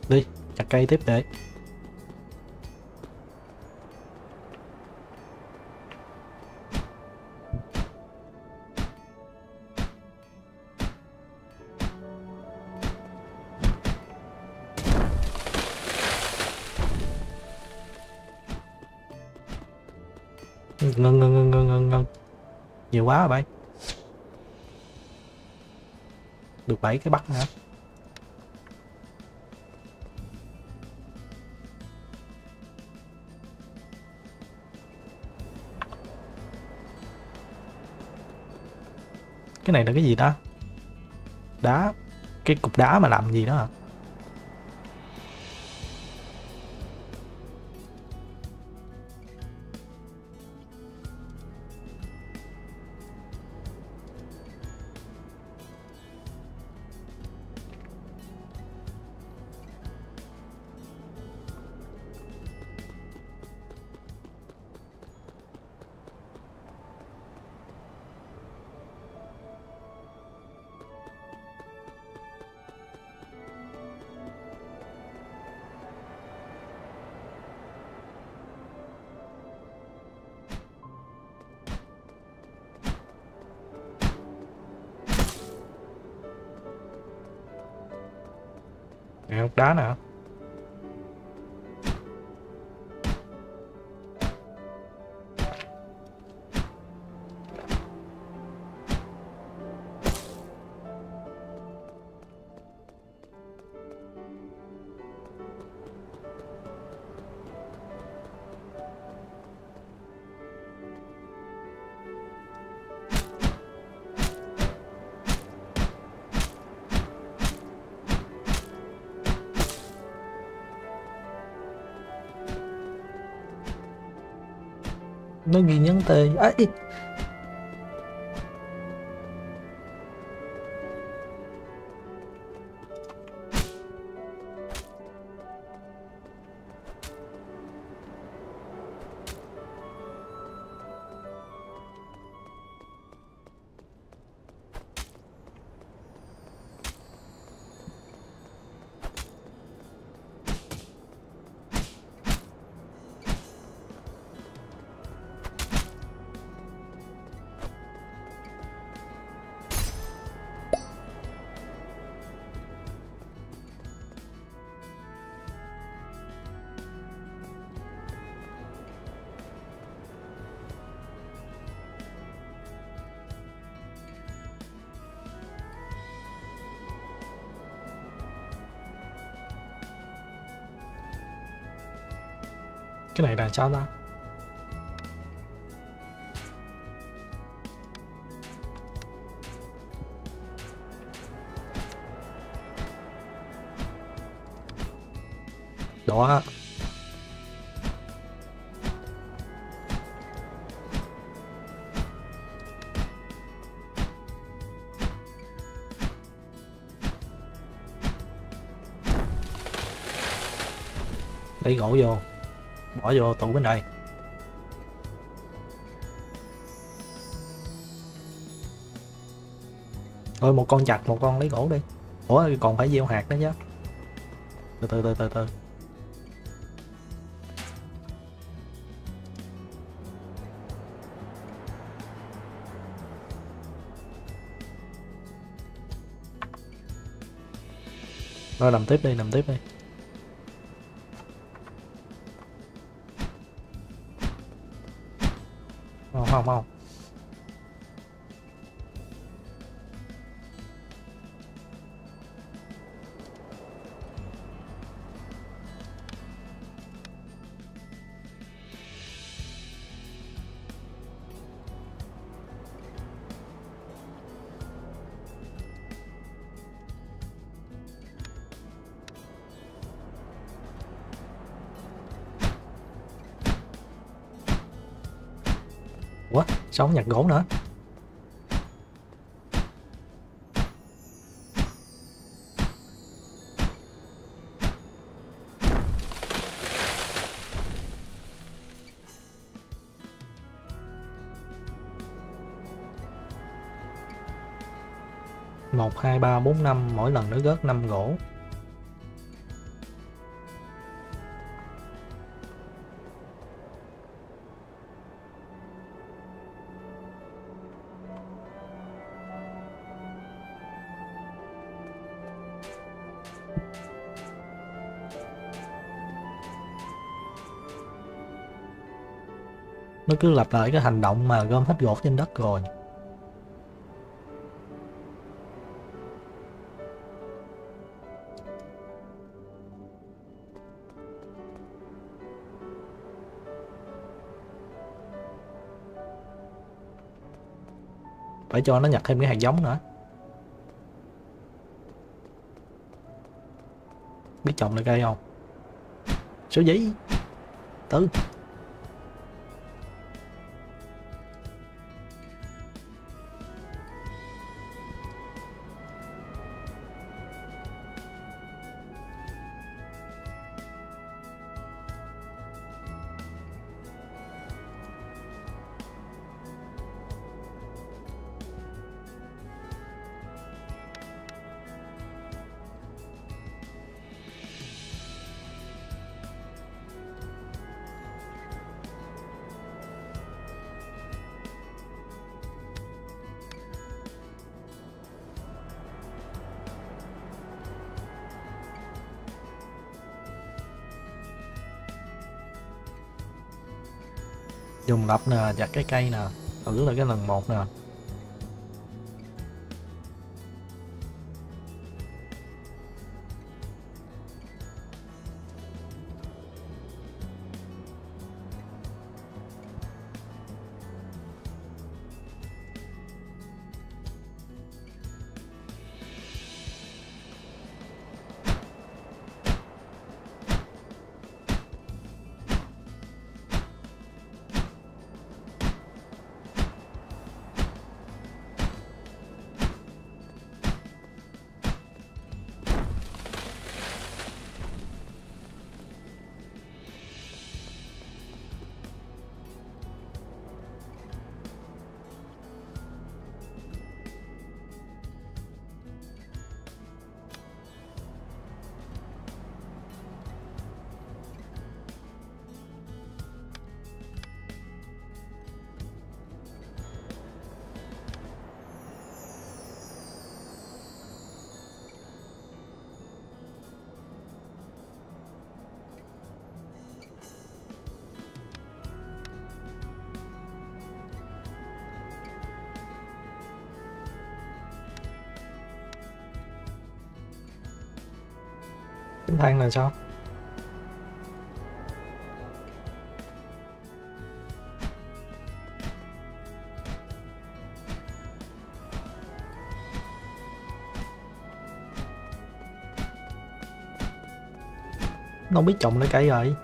Đi chặt cây tiếp để. Ngân ngân ngân ngân ngân ngân nhiều quá rồi bay. Được bảy cái bắt hả? Cái này là cái gì ta? Đá. Cái cục đá mà làm gì đó hả? Nè, cục đá nè. Nó ghi nhắn tê ấy. Cái này là sao ta? Đó. Lấy gỗ vô, bỏ vô tủ bên đây. Thôi một con chặt, một con lấy gỗ đi. Ủa còn phải gieo hạt nữa chứ. Từ từ từ từ từ. Rồi làm tiếp đi, làm tiếp đi. Không không không. Ủa sao không nhặt gỗ nữa? Một hai ba bốn năm, mỗi lần nó rớt năm gỗ. Nó cứ lặp lại cái hành động mà gom hết gỗ trên đất rồi. Phải cho nó nhặt thêm cái hạt giống nữa. Biết trồng lại cây không? Số giấy. Từ. Dùng lập nè, chặt cái cây nè, thử là cái lần một nè. Tính than là sao? Nó không biết trồng lấy cây rồi.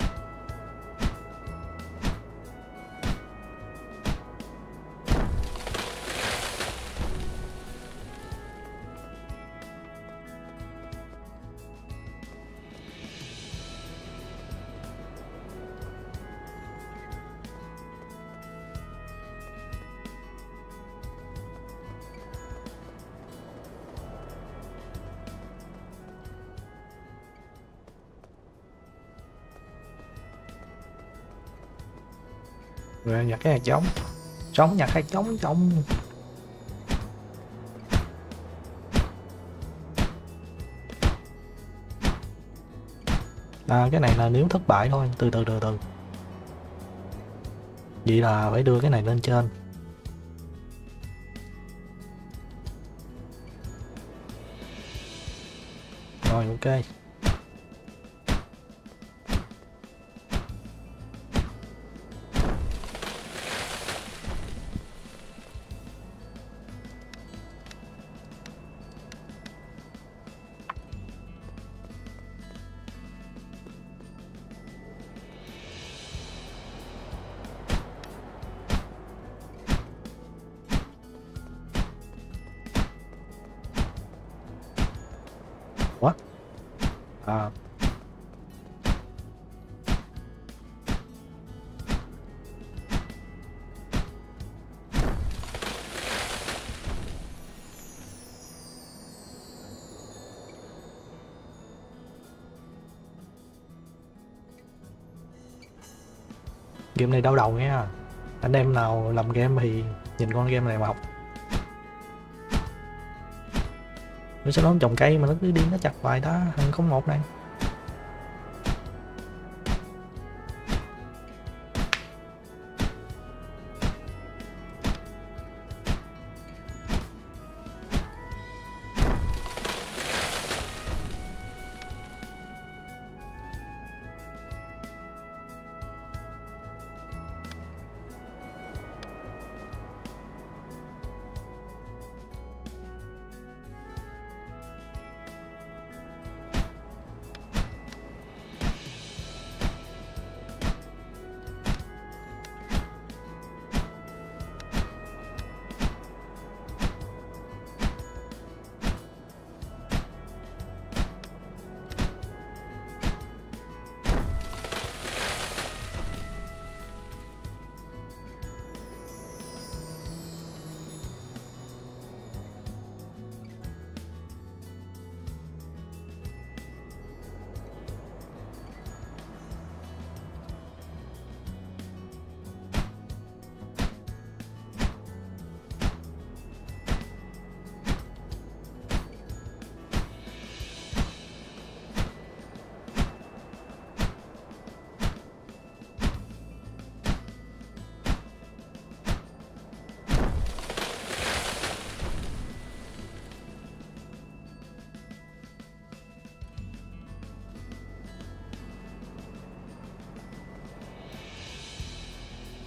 Rồi nhặt cái hạt giống. Sống nhặt hạt giống trong. À, cái này là nếu thất bại thôi. Từ từ từ từ. Vậy là phải đưa cái này lên trên. Rồi ok. Ủa? À. Game này đau đầu nha. Anh em nào làm game thì nhìn con game này mà học. Nó sẽ đón trồng cây mà nó cứ đi nó chặt hoài đó. Thằng không một này.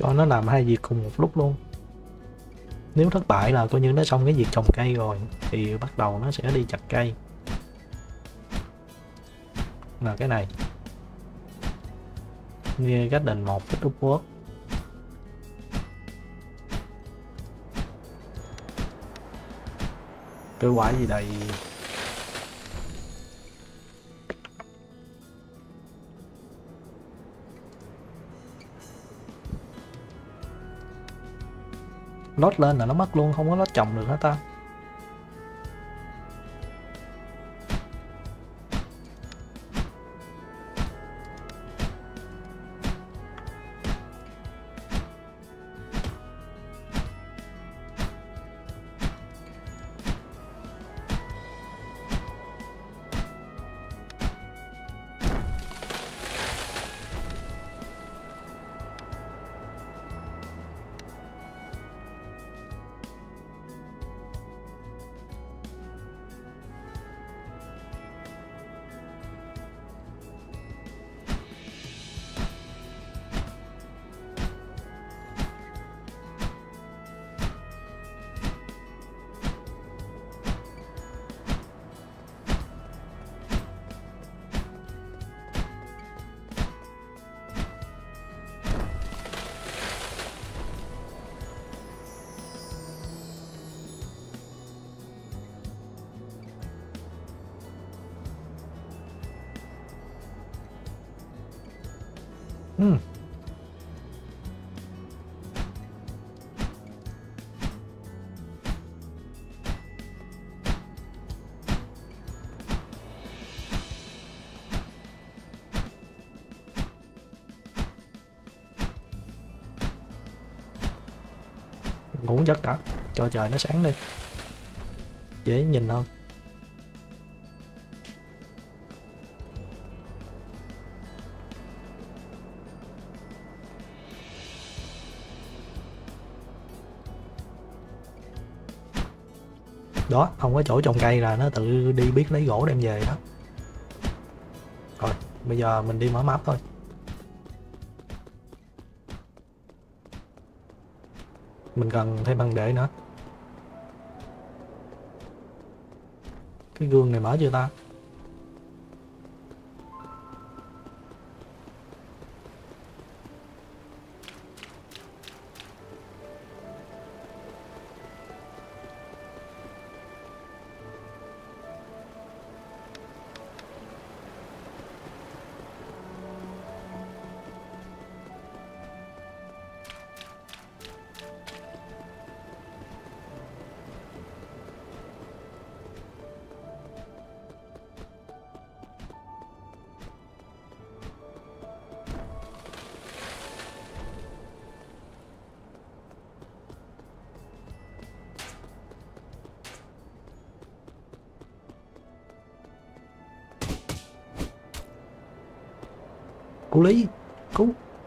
cho nó làm hai việc cùng một lúc luôn. Nếu thất bại là coi như nó xong cái việc trồng cây rồi thì bắt đầu nó sẽ đi chặt cây. Là cái này như cách định một phút upwork. Cái quả gì đây? Lót lên là nó mất luôn, không có lót trồng được hả ta? Hmm. Ngủ giấc đã, cho trời nó sáng đi, dễ nhìn hơn. Đó, không có chỗ trồng cây là nó tự đi biết lấy gỗ đem về đó. Rồi, bây giờ mình đi mở map thôi. Mình cần thêm băng để nữa. Cái gương này mở chưa ta? Cô Lý, cứu.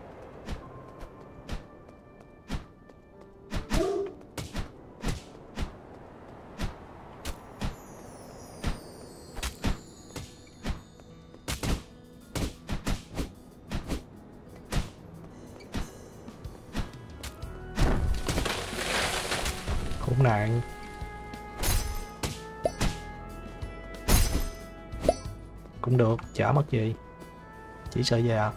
Khốn nạn. Cũng được, chả mất gì. Chỉ sợ già.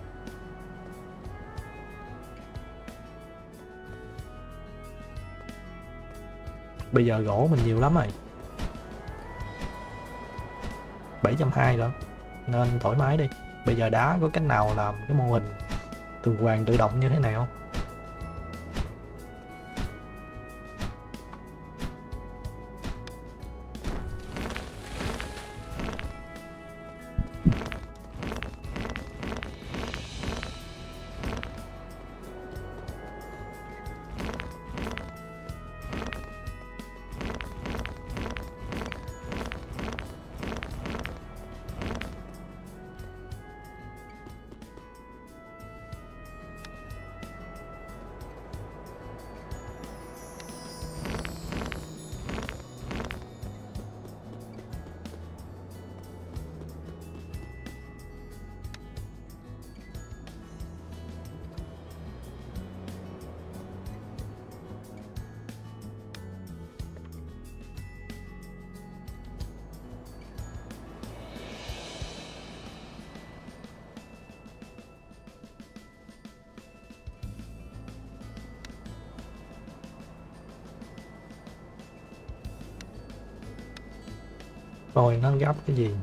Bây giờ gỗ mình nhiều lắm rồi, bảy trăm hai rồi, nên thoải mái đi. Bây giờ đá có cách nào làm cái mô hình tường hoàng tự động như thế này không? coi nó gấp cái gì.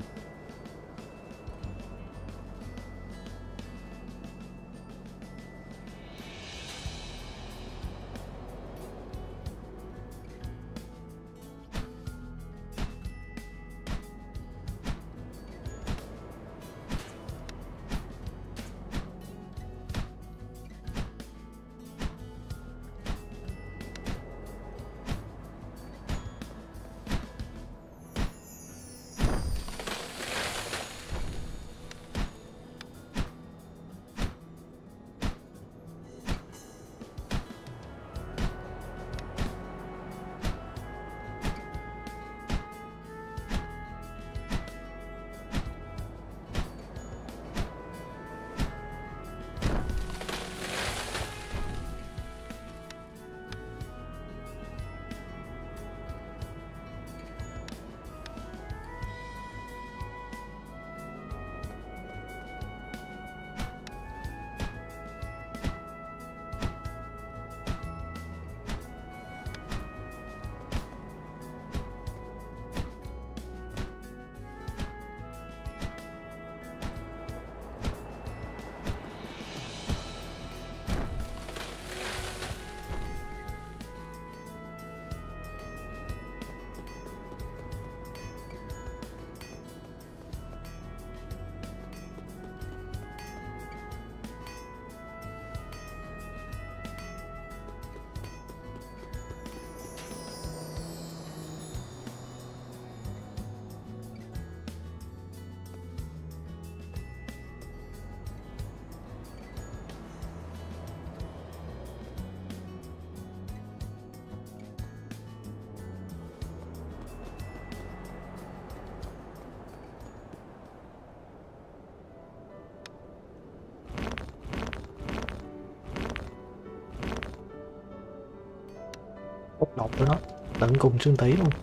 Bốc độc của nó tận cùng xương tủy luôn.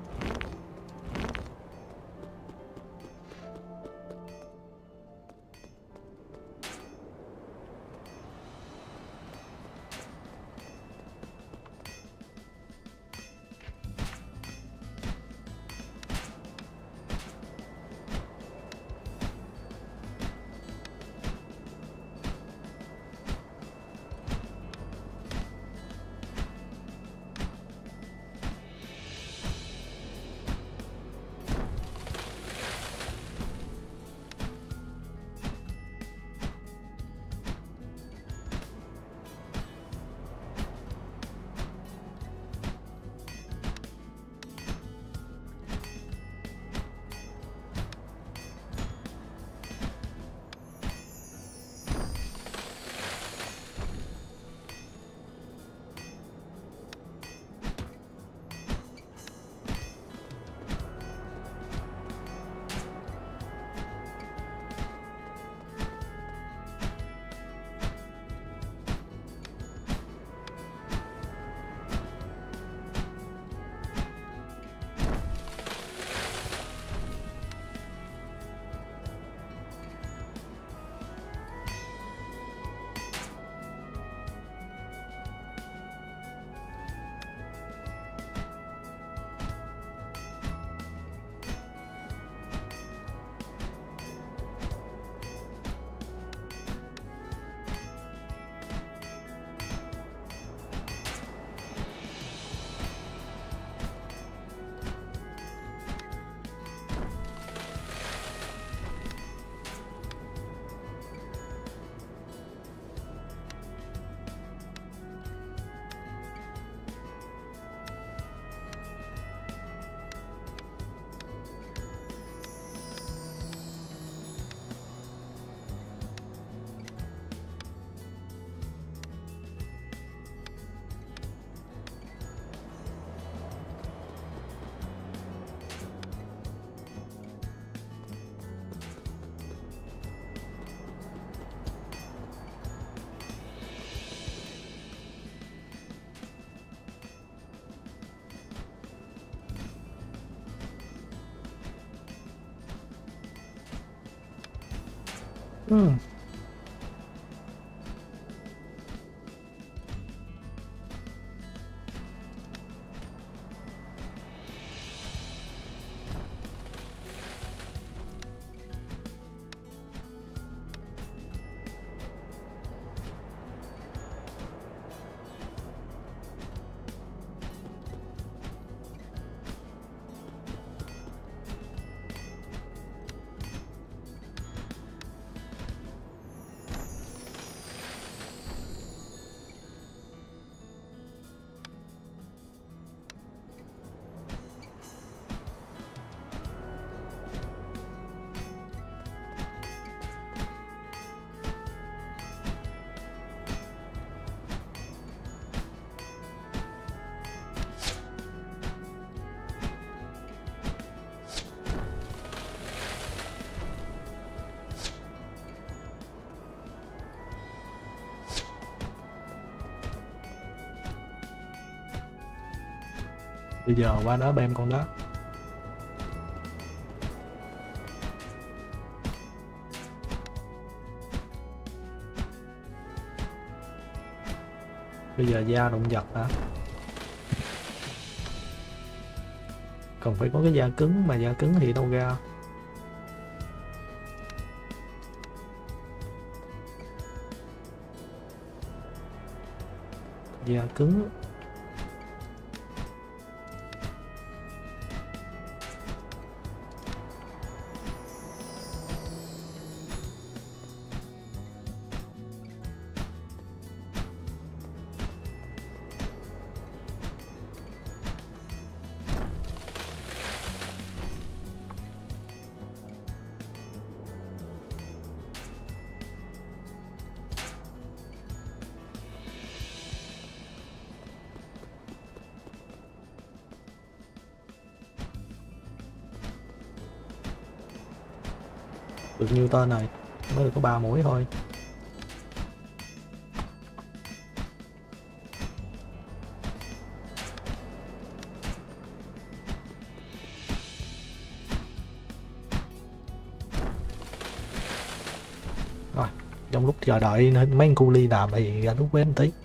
Hmm. Bây giờ qua đó bem con đó. Bây giờ da động vật hả? Còn phải có cái da cứng, mà da cứng thì đâu ra. Da cứng. Được nhiêu tên này, mới được có ba mũi thôi. Rồi trong lúc chờ đợi mấy con cu ly làm thì ra lúc với anh tí.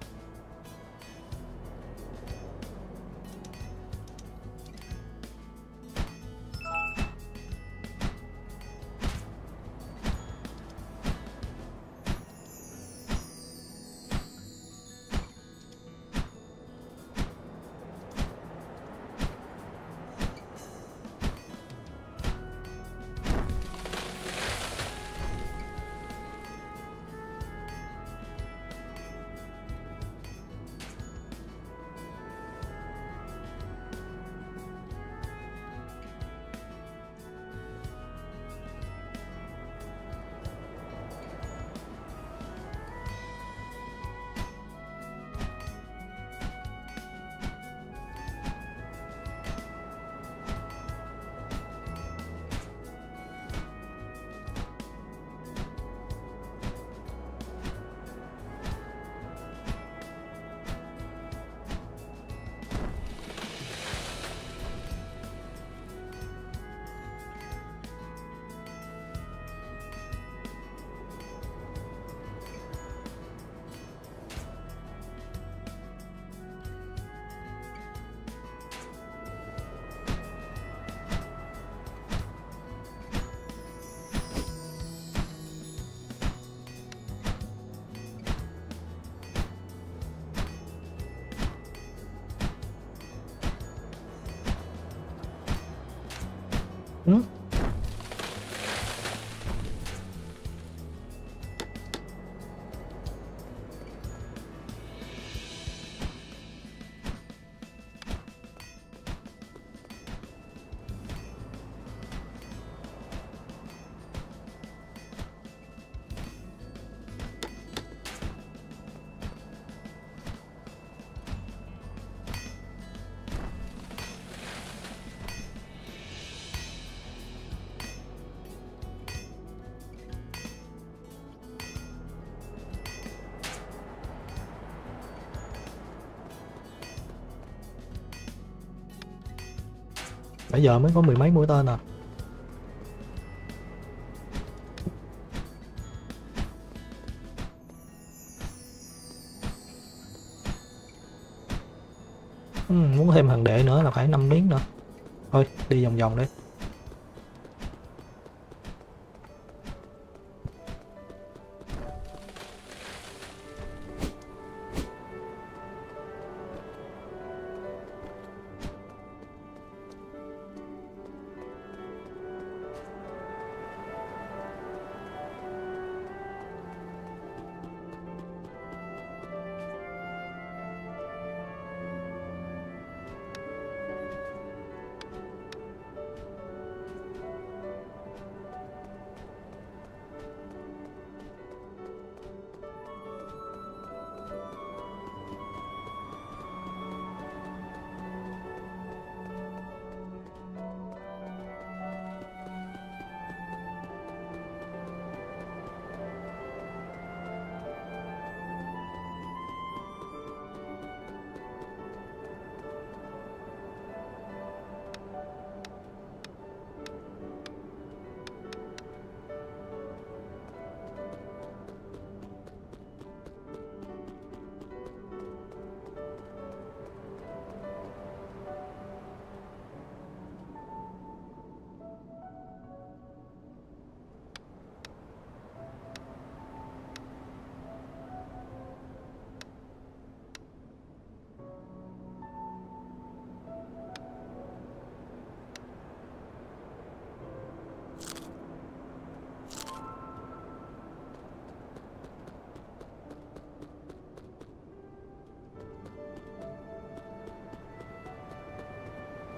Ừ? Bây giờ mới có mười mấy mũi tên à. Ừ, muốn thêm thằng đệ nữa là phải năm miếng nữa. Thôi đi vòng vòng đi.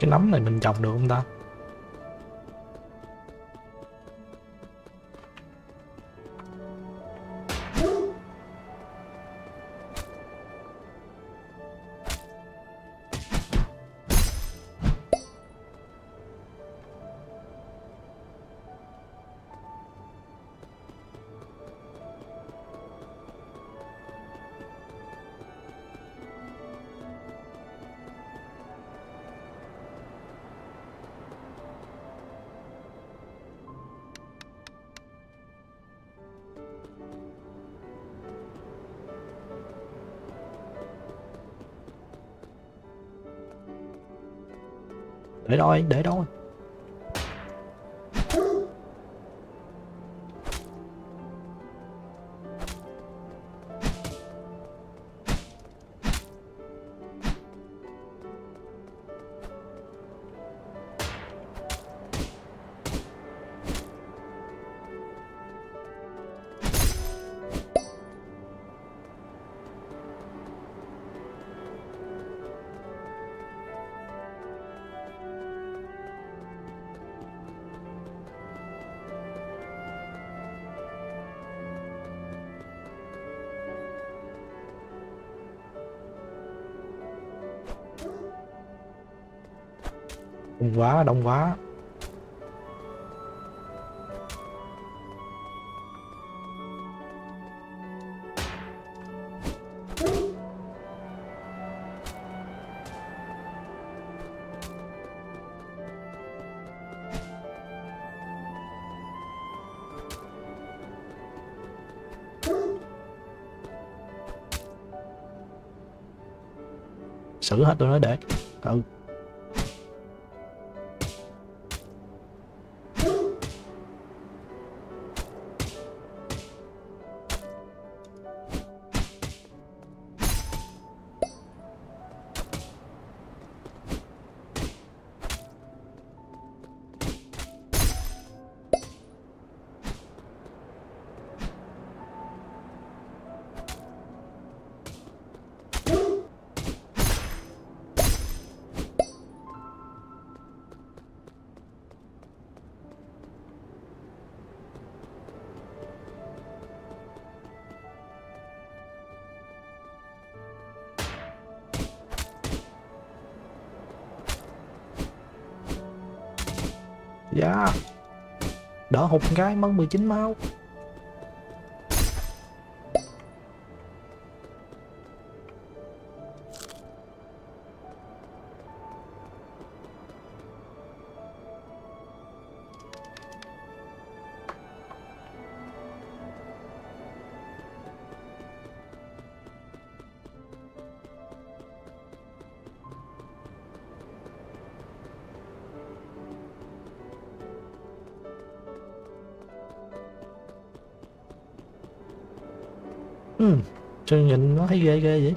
Cái nấm này mình trồng được không ta? Để đâu để đâu đông quá đông quá. Xử hết tôi nói để ừ. Dạ đỡ hụt cái mất mười chín máu. Ừ, sao nhìn nó thấy ghê ghê vậy?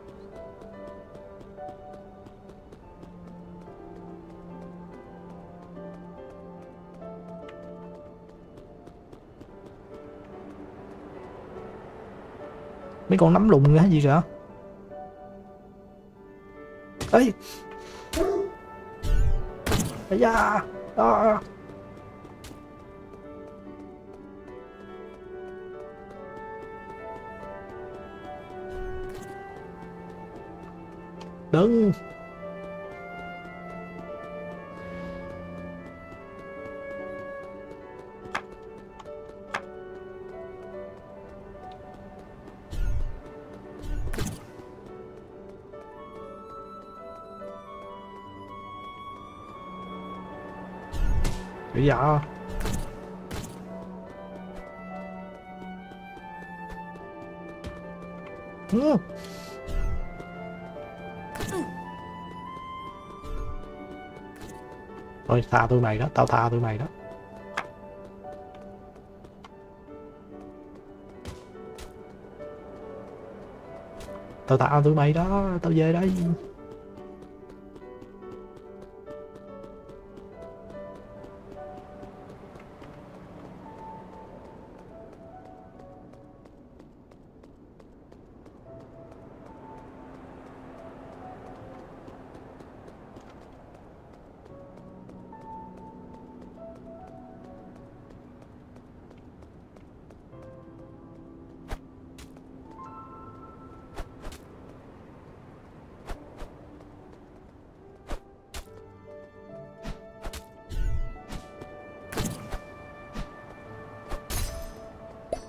Mấy con nấm lùn hay gì kìa? Ê! Ây da! À. Đừng! Bây giờ ừ. Thôi tha tụi mày đó, tao tha tụi mày đó. Tao tha tụi mày đó, tao về đây.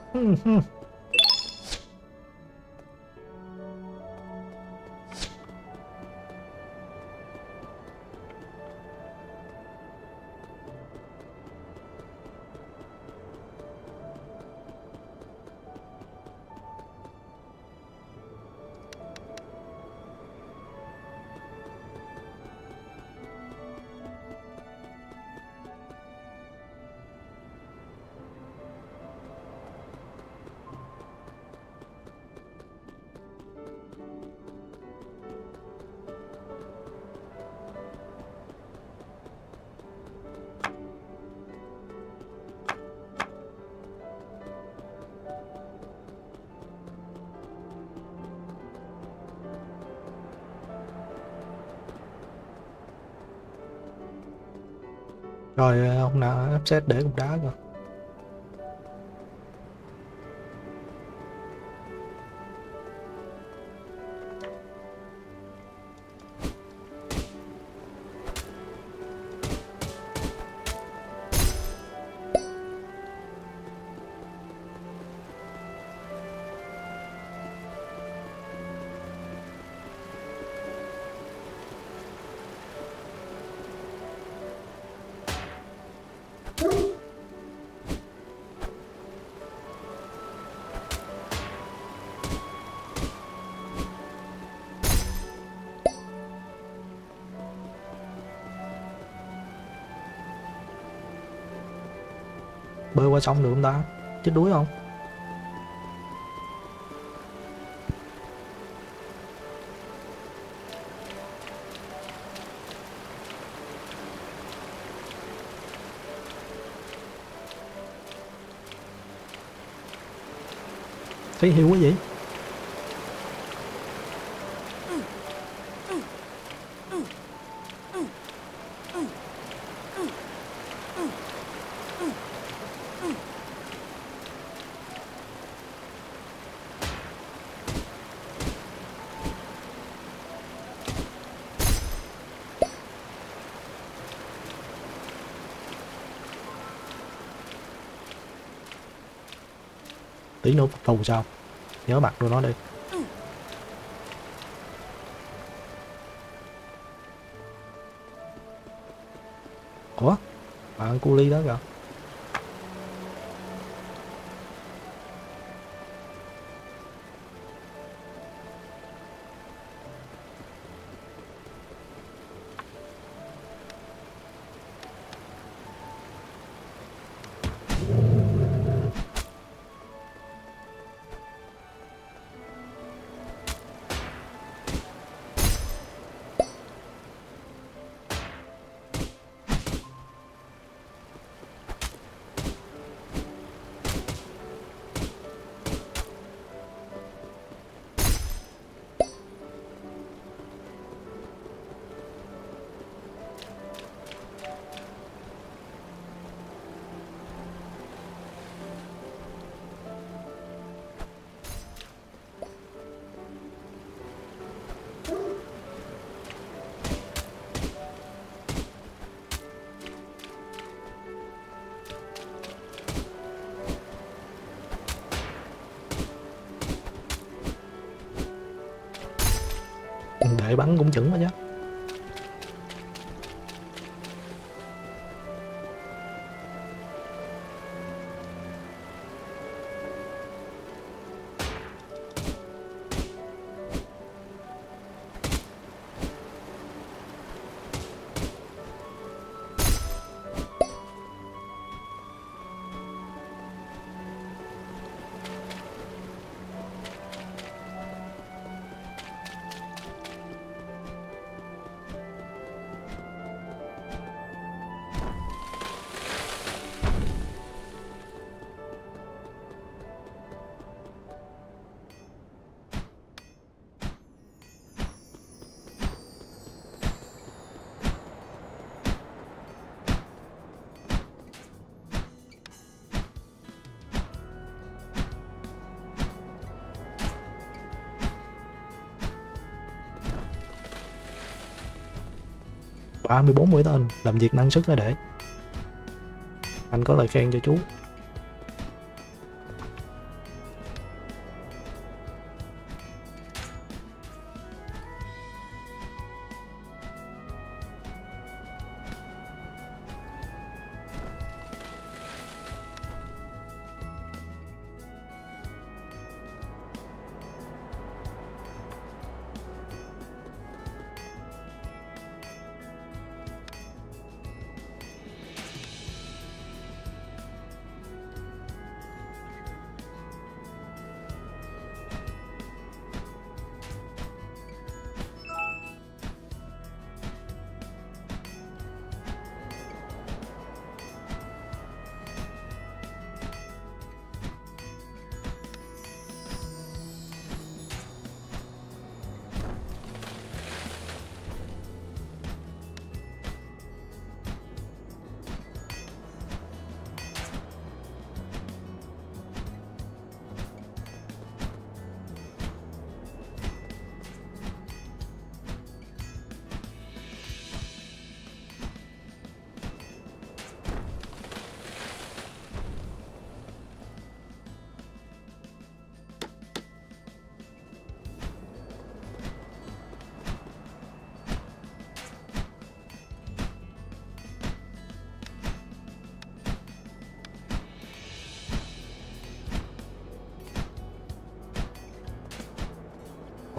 Rồi ông nào upset để cục đá rồi. Bơi qua sông được không ta? Chết đuối không? Thấy hiu quá vậy? Tí nữa phục thù sao? Nhớ mặt đưa nó đi. Ủa? Bạn cu ly đó kìa. Để bắn cũng chuẩn quá chứ. ba mươi bốn mũi tên, làm việc năng suất đó để. Anh có lời khen cho chú.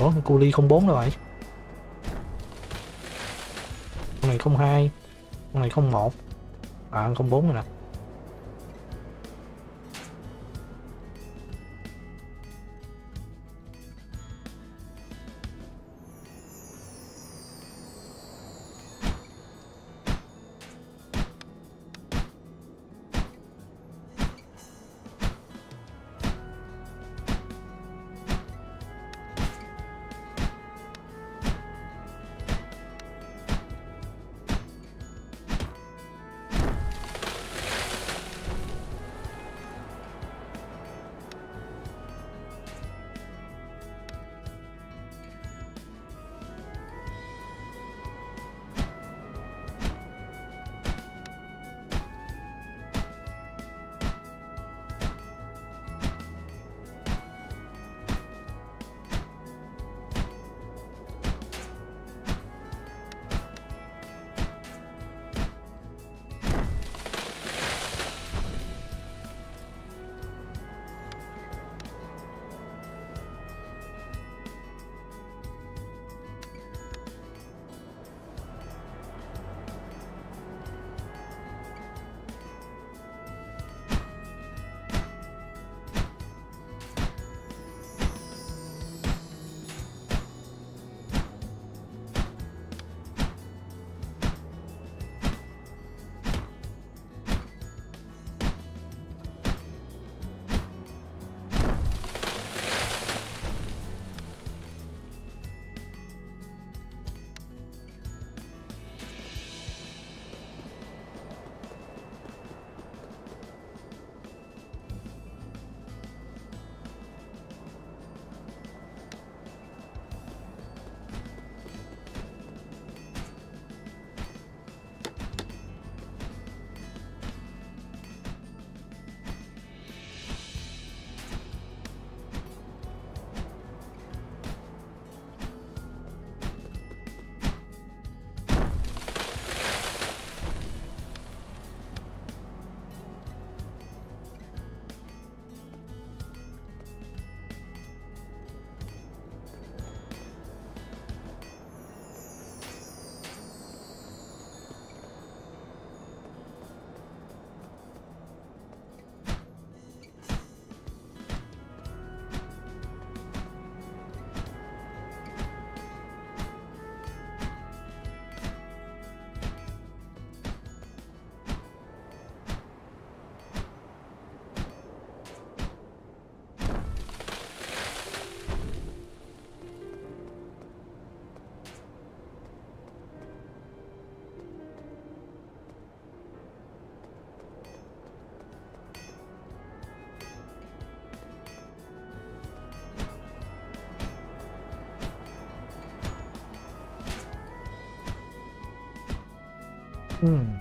Ủa cu ly không bốn đâu vậy? Con này không hai, con này không một, à không bốn rồi nè. Ừm.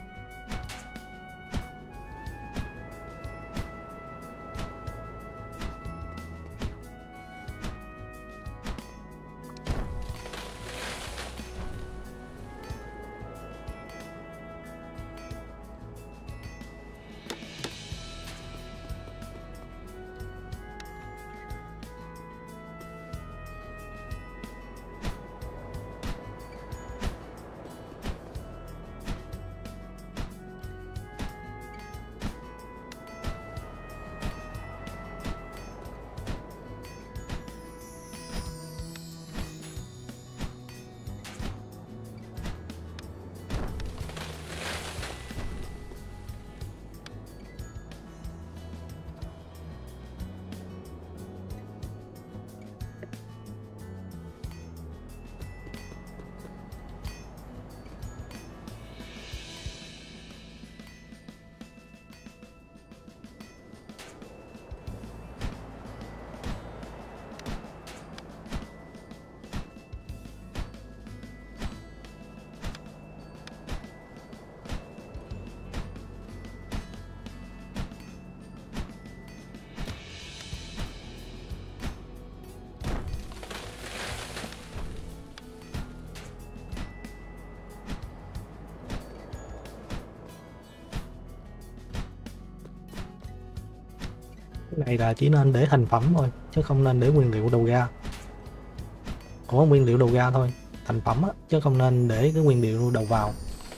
Cái này là chỉ nên để thành phẩm thôi chứ không nên để nguyên liệu đầu ra. có nguyên liệu đầu ra thôi, thành phẩm á, chứ không nên để cái nguyên liệu đầu vào.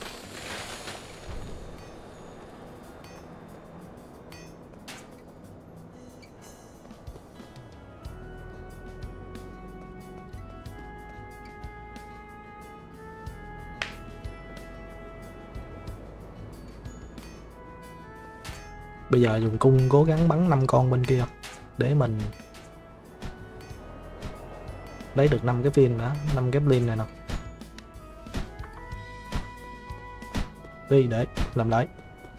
Bây giờ dùng cung cố gắng bắn năm con bên kia để mình lấy được năm cái viên nữa, năm cái blin này nè. Đi để làm lại.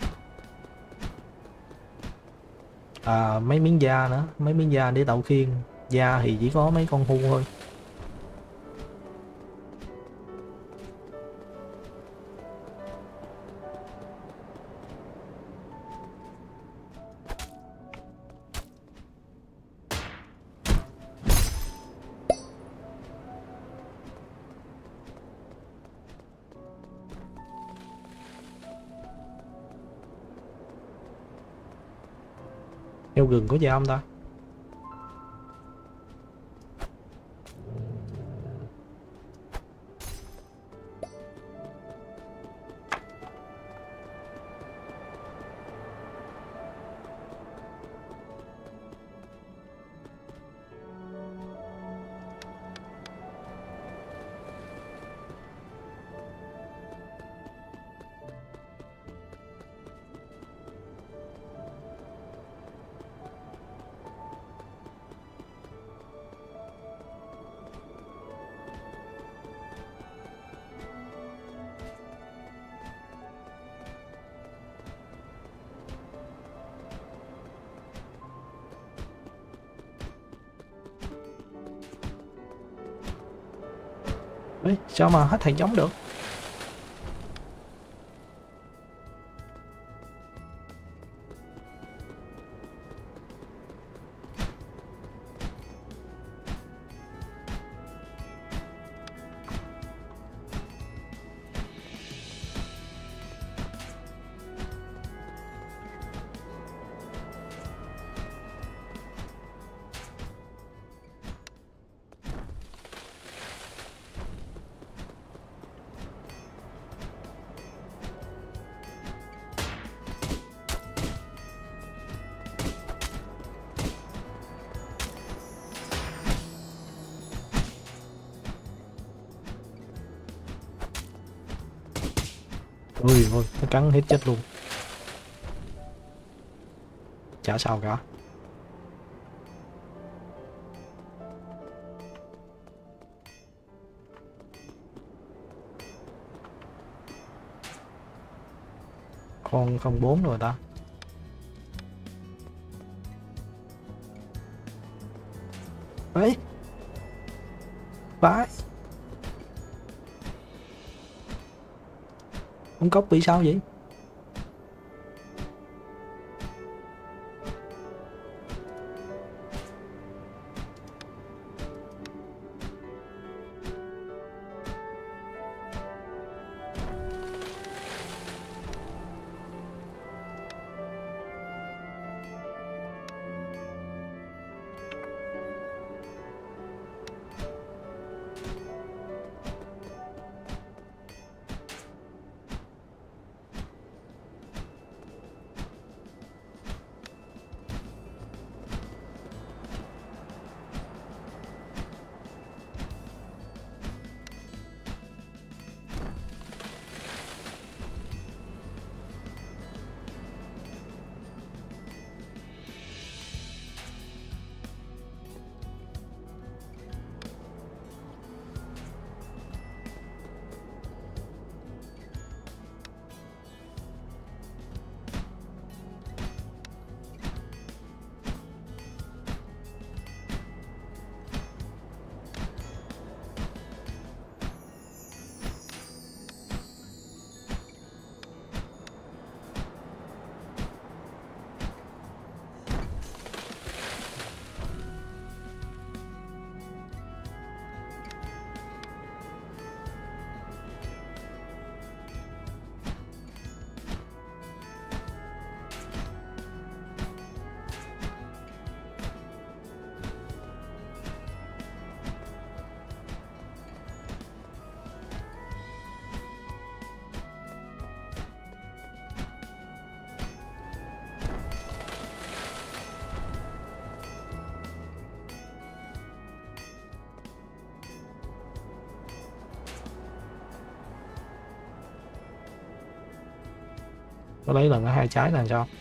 À, mấy miếng da nữa, mấy miếng da để tạo khiên. Da thì chỉ có mấy con hươu thôi. Heo rừng có da không ta? Ê, sao mà hết thằng giống được? Ui ôi, nó cắn hết chết luôn. Chả sao cả. Con không bốn rồi ta. Đấy. Vãi. Con cốc bị sao vậy? có lấy lần ở hai trái là sao?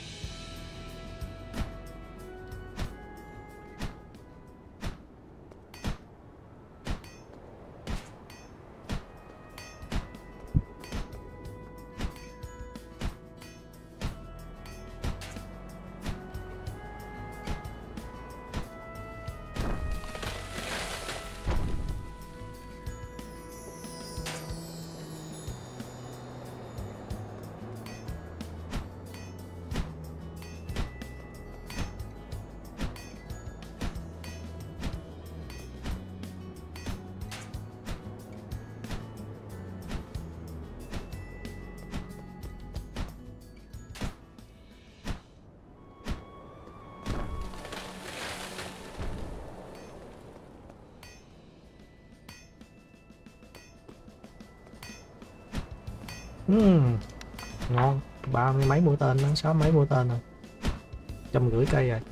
Uhm, ngon, ba mươi mấy mũi tên, nó sáu mấy mũi tên rồi, trăm rưỡi cây rồi.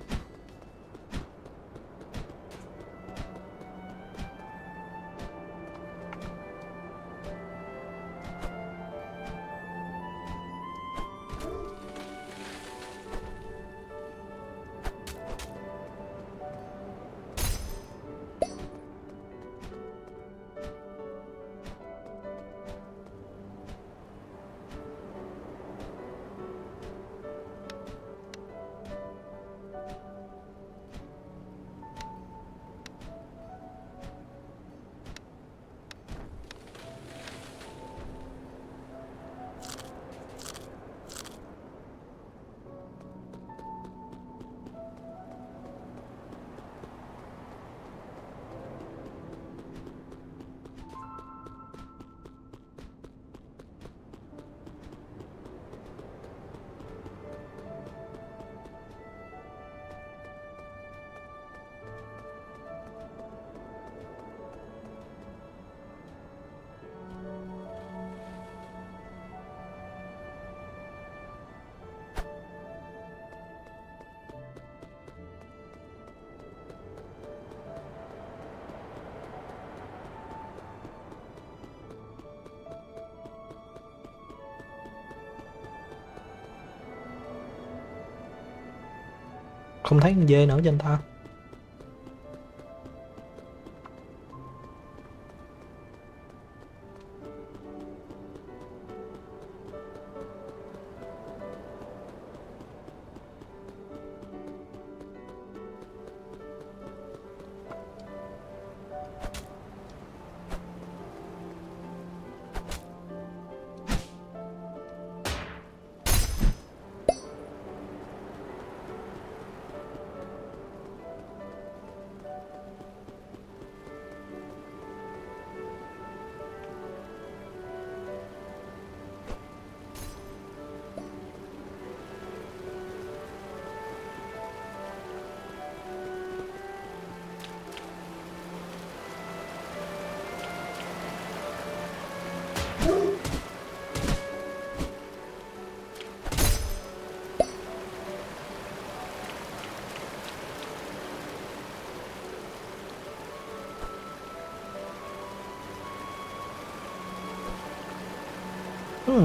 Không thấy con dê nữa trên ta. Hmm.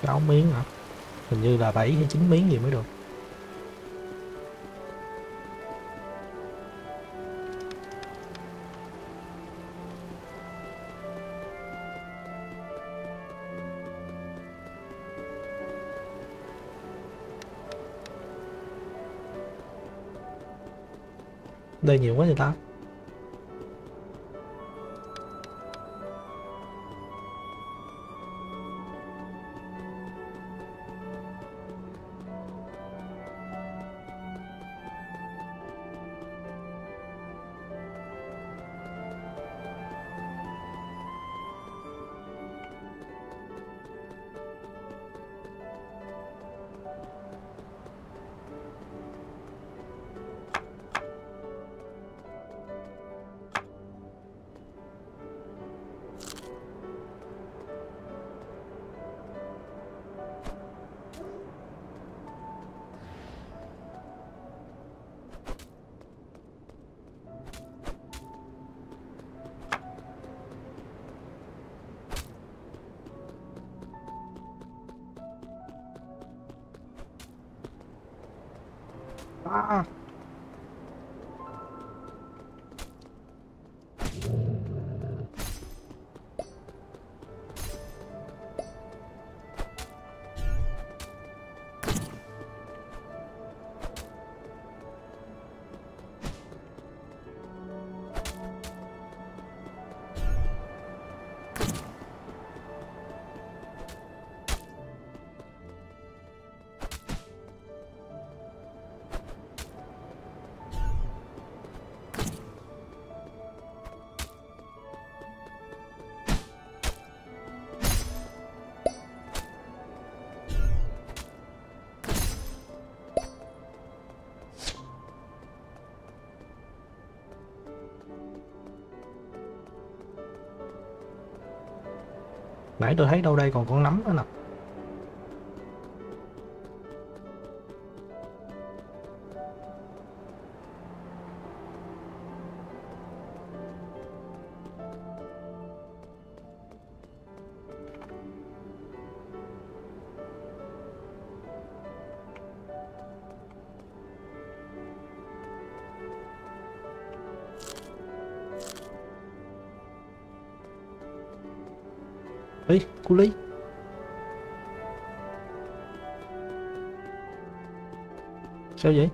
Sáu miếng hả? Hình như là bảy hay chín miếng gì mới được. Đây nhiều quá vậy ta. À, nãy tôi thấy đâu đây còn con nấm nữa nè. Ê, cu ly. Sao vậy?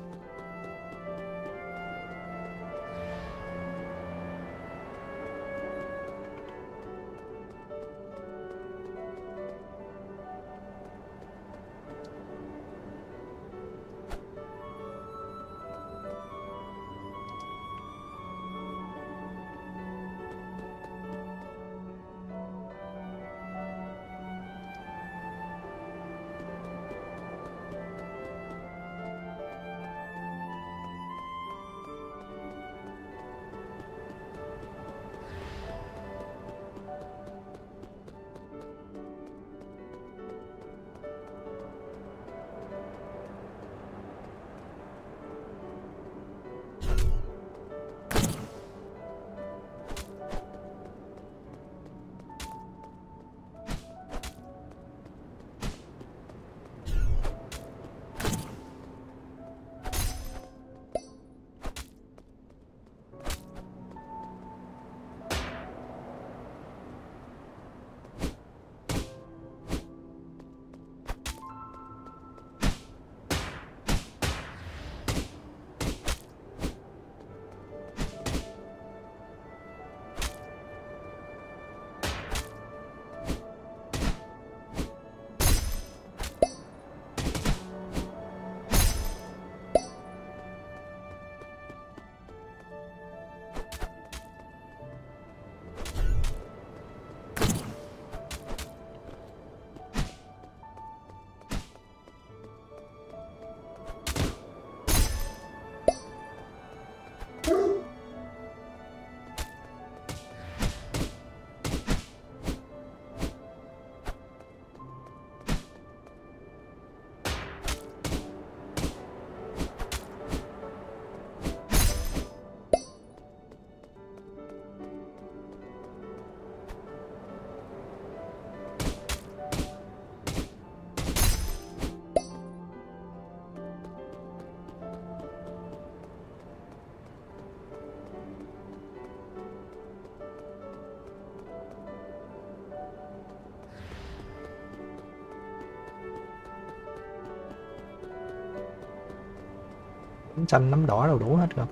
Nắm xanh nắm đỏ đâu đủ hết rồi.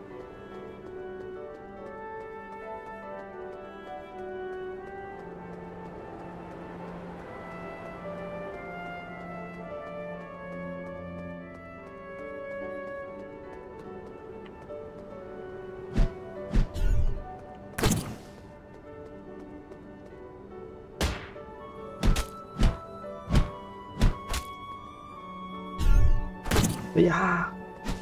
Yeah.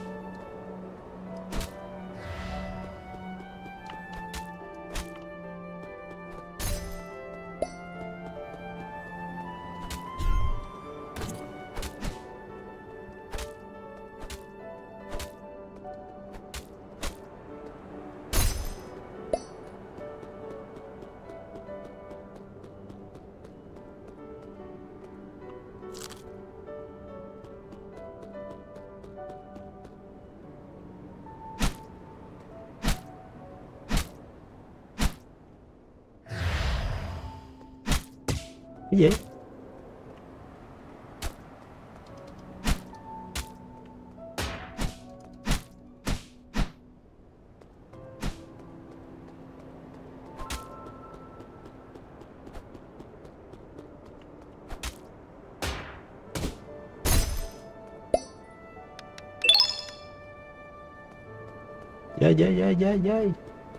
Cái gì? Dơi dơi dơi dơi dơi.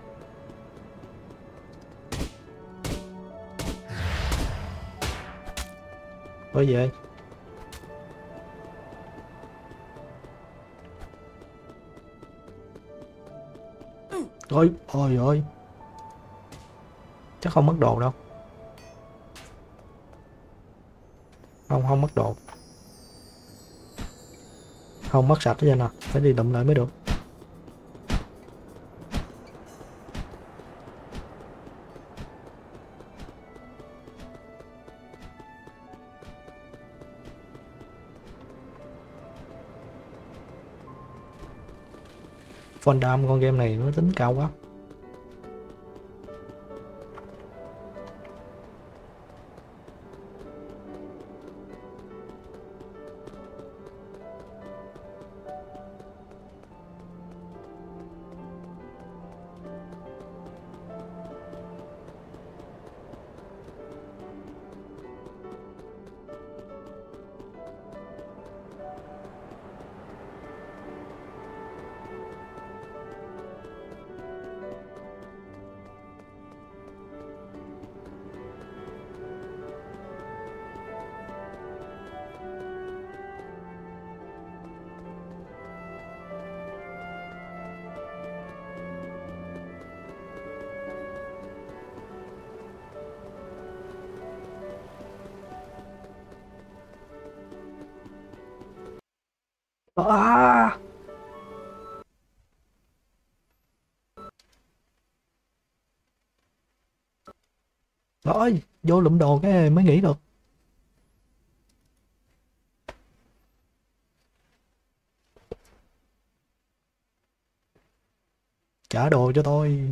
Ôi về. Ôi ôi ôi. Chắc không mất đồ đâu. Không không mất đồ. Không mất sạch hết trơn nè, phải đi đụng lại mới được. Fondam con game này nó tính cao quá. À. Rồi, vô lụm đồ cái mới nghỉ được. Trả đồ cho tôi.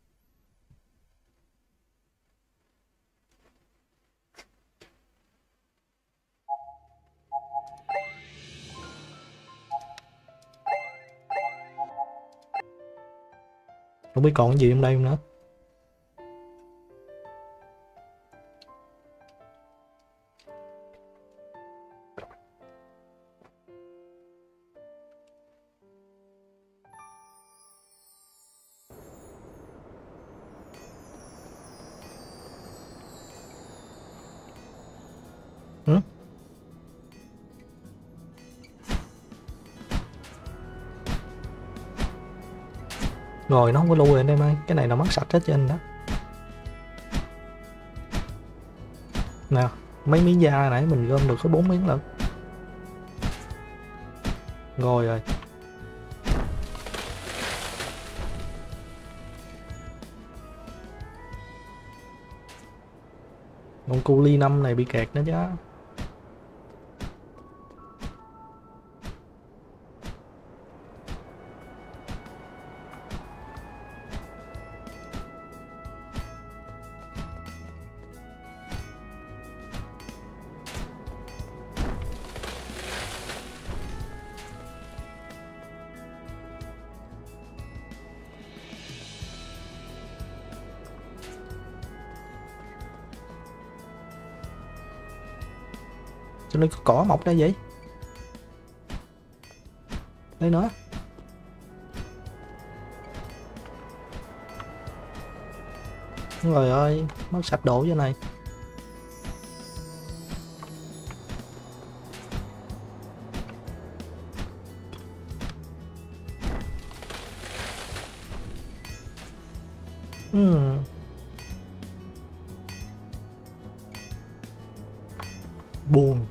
Không biết còn cái gì trong đây không nữa. Ừ? Rồi nó không có lưu rồi anh em ơi, cái này là mất sạch hết trên đó. Nào, mấy miếng da nãy mình gom được có bốn miếng lận. Rồi rồi. Con cu ly năm này bị kẹt nữa chứ. Cho nên có cỏ mọc ra vậy. Đây nữa. Trời ơi, mất sạch đồ vậy này. Hmm. Buồn.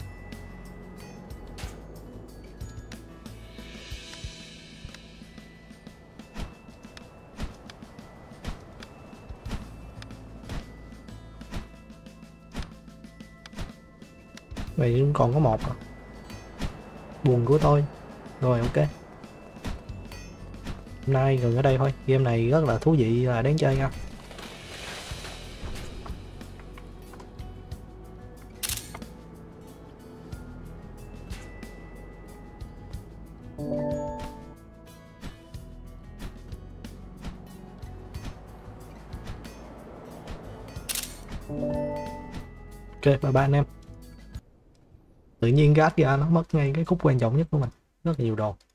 Vậy cũng còn có một à. Buồn của tôi. Rồi ok. Hôm nay gần ở đây thôi. Game này rất là thú vị và đáng chơi nha. Ok, bye bye anh em. Tự nhiên gác ra nó mất ngay cái khúc quan trọng nhất của mình. Rất là nhiều đồ.